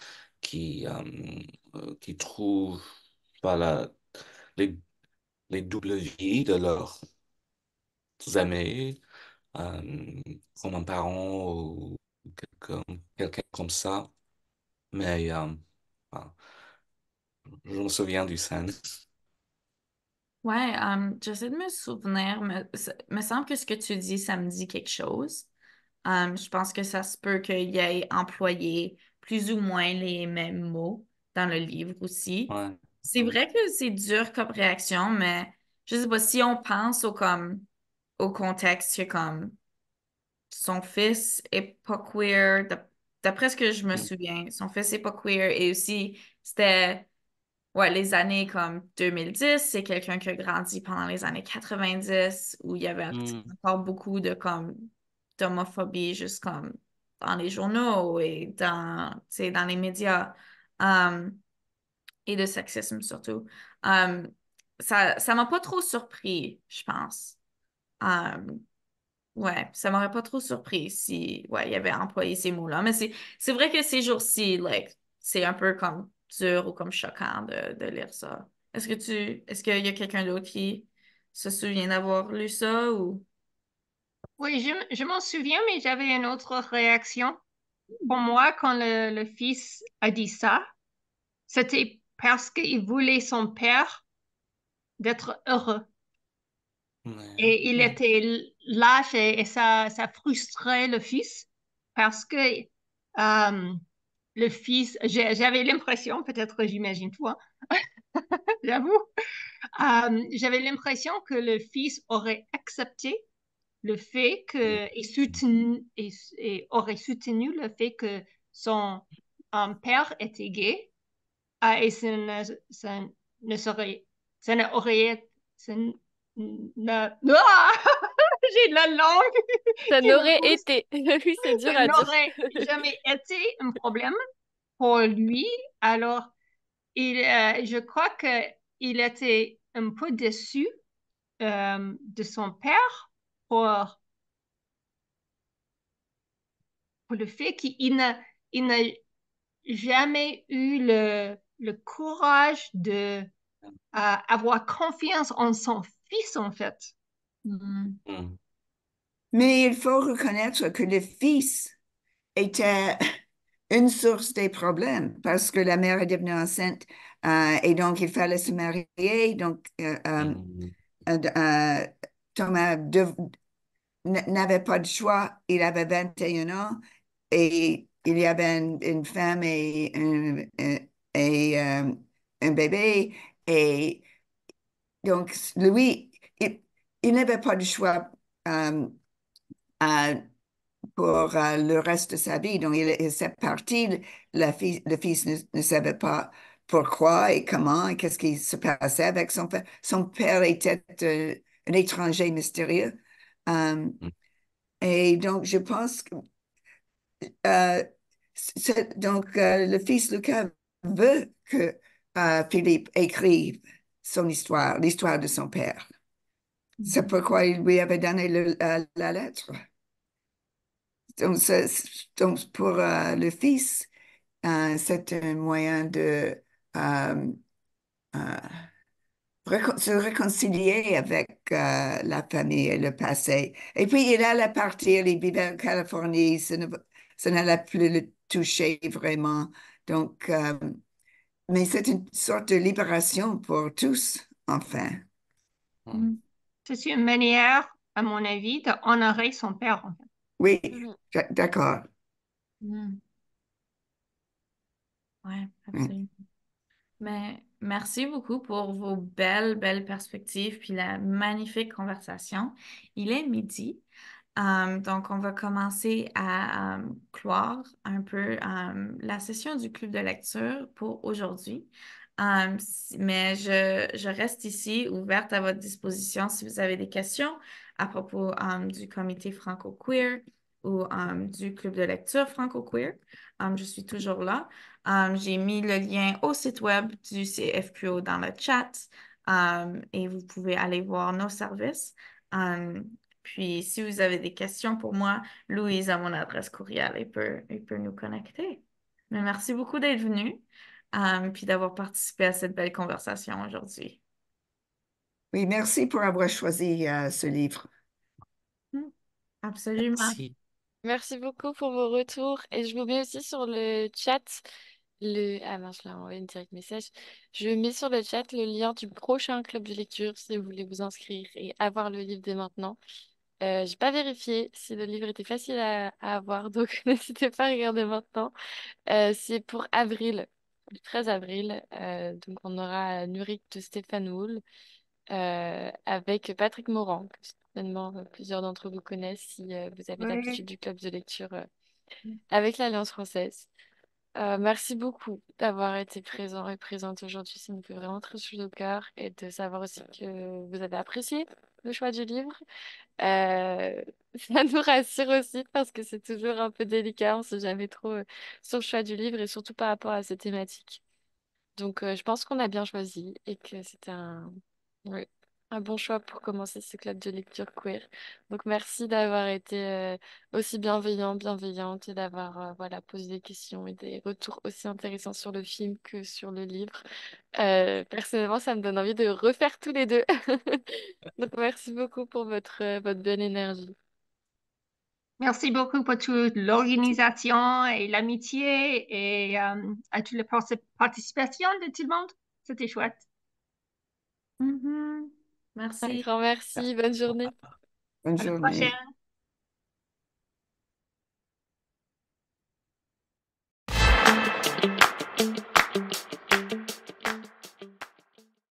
S5: qui trouvent voilà, les, les doubles vies de leurs amis, euh, comme un parent ou quelqu'un comme ça. Mais enfin, je me souviens du scène.
S1: Ouais, j'essaie de me souvenir, mais me semble que ce que tu dis, ça me dit quelque chose. Je pense que ça se peut qu'il ait employé plus ou moins les mêmes mots dans le livre aussi.
S5: Ouais,
S1: C'est
S5: ouais.
S1: vrai que c'est dur comme réaction, mais je sais pas si on pense au contexte que comme son fils est pas queer, d'après ce que je me
S5: Mm,
S1: souviens, son fils est pas queer et aussi c'était ouais, les années comme 2010, c'est quelqu'un qui a grandi pendant les années 90 où il y avait
S5: mm,
S1: encore beaucoup de comme d'homophobie juste comme dans les journaux et tu sais, dans les médias um, et de sexisme surtout. Um, ça m'a pas trop surpris, je pense. Um, Ouais, ça m'aurait pas trop surpris si, ouais, il avait employé ces mots-là. Mais c'est vrai que ces jours-ci, like, c'est un peu comme dur ou comme choquant de lire ça. Est-ce qu'il y a quelqu'un d'autre qui se souvient d'avoir lu ça ou?
S6: Oui, je m'en souviens, mais j'avais une autre réaction. Pour moi, quand le fils a dit ça, c'était parce qu'il voulait son père d'être heureux.
S5: ouais,
S6: Et il
S1: Ouais.
S6: était lâche et ça frustrait le fils parce que le fils, j'avais l'impression, peut-être j'imagine toi, j'avoue, j'avais l'impression que le fils aurait accepté le fait
S5: mm,
S6: que, et aurait soutenu le fait que son père était gay, et ne serait, ça n'aurait, ça j'ai de la langue
S4: Ça
S6: qui me
S4: n'aurait
S6: pousse,
S4: été. Oui, c'est dur
S6: ça
S4: à dire.
S6: n'aurait jamais été un problème pour lui. Alors, je crois que il était un peu déçu de son père pour, pour le fait il n'a jamais eu le courage de avoir confiance en son fils, en fait.
S1: Mhm.
S5: mm,
S3: Mais il faut reconnaître que le fils était une source des problèmes parce que la mère est devenue enceinte et donc il fallait se marier. Donc,
S5: mm,
S3: euh, Thomas n'avait pas de choix. Il avait 21 ans et il y avait une femme et un bébé. Et donc, lui, il n'avait pas de choix euh, euh, pour le reste de sa vie. Donc, il s'est parti. Le fils ne savait pas pourquoi et comment et qu'est-ce qui se passait avec son père. Son père était un étranger mystérieux. Euh,
S5: mm,
S3: et donc, je pense que euh, le fils Lucas veut que Philippe écrive son histoire, l'histoire de son père. C'est
S1: Mhm.
S3: pourquoi il lui avait donné la lettre. Donc, donc pour le fils, c'est un moyen de euh, euh, se réconcilier avec la famille et le passé. Et puis, il allait partir, il vivait en Californie, ça n'allait plus le toucher vraiment. Donc, mais c'est une sorte de libération pour tous, enfin.
S5: mm.
S1: Mhm.
S6: C'est une manière, à mon avis, d'honorer son père, en fait.
S3: Oui,
S4: Mhm.
S3: d'accord.
S1: Mhm. Ouais,
S3: Ouais.
S1: absolument. Mais merci beaucoup pour vos belles perspectives puis la magnifique conversation. Il est midi. Donc, on va commencer à clore un peu la session du club de lecture pour aujourd'hui. Mais je reste ici ouverte à votre disposition si vous avez des questions à propos du comité franco-queer ou du club de lecture franco-queer. Je suis toujours là. J'ai mis le lien au site web du CFQO dans le chat et vous pouvez aller voir nos services. Um, Puis, si vous avez des questions pour moi, Louise a mon adresse courriel il peut nous connecter. Mais merci beaucoup d'être venu, puis d'avoir participé à cette belle conversation aujourd'hui.
S3: Oui, merci pour avoir choisi ce livre.
S1: Absolument.
S5: Si.
S4: Merci beaucoup pour vos retours. Et je vous mets aussi sur le chat Ah mince, je l'ai envoyé une direct message. Je mets sur le chat le lien du prochain club de lecture si vous voulez vous inscrire et avoir le livre dès maintenant. J'ai pas vérifié si le livre était facile à avoir, donc n'hésitez pas à regarder maintenant. C'est pour avril, le 13 avril. Donc on aura Nurik de Stéphane Wool avec Patrick Morand, que certainement plusieurs d'entre vous connaissent si vous avez l'habitude
S3: Oui,
S4: du club de lecture avec l'Alliance française. Merci beaucoup d'avoir été présent et présente aujourd'hui. Ça me fait vraiment très chaud au cœur et de savoir aussi que vous avez apprécié le choix du livre. Euh, Ça nous rassure aussi parce que c'est toujours un peu délicat. On ne sait jamais trop sur le choix du livre et surtout par rapport à ces thématiques. Donc, je pense qu'on a bien choisi et que c'était ouais, un bon choix pour commencer ce club de lecture queer. Donc, merci d'avoir été aussi bienveillante et d'avoir voilà, posé des questions et des retours aussi intéressants sur le film que sur le livre. Personnellement, ça me donne envie de refaire tous les deux. Donc, merci beaucoup pour votre bonne énergie.
S6: Merci beaucoup pour toute l'organisation et l'amitié et à toute la participation de tout le monde. C'était chouette.
S1: Mhm.
S4: Un
S1: Merci.
S4: grand merci. Bonne journée.
S3: bonne
S6: À la
S3: journée.
S6: prochaine.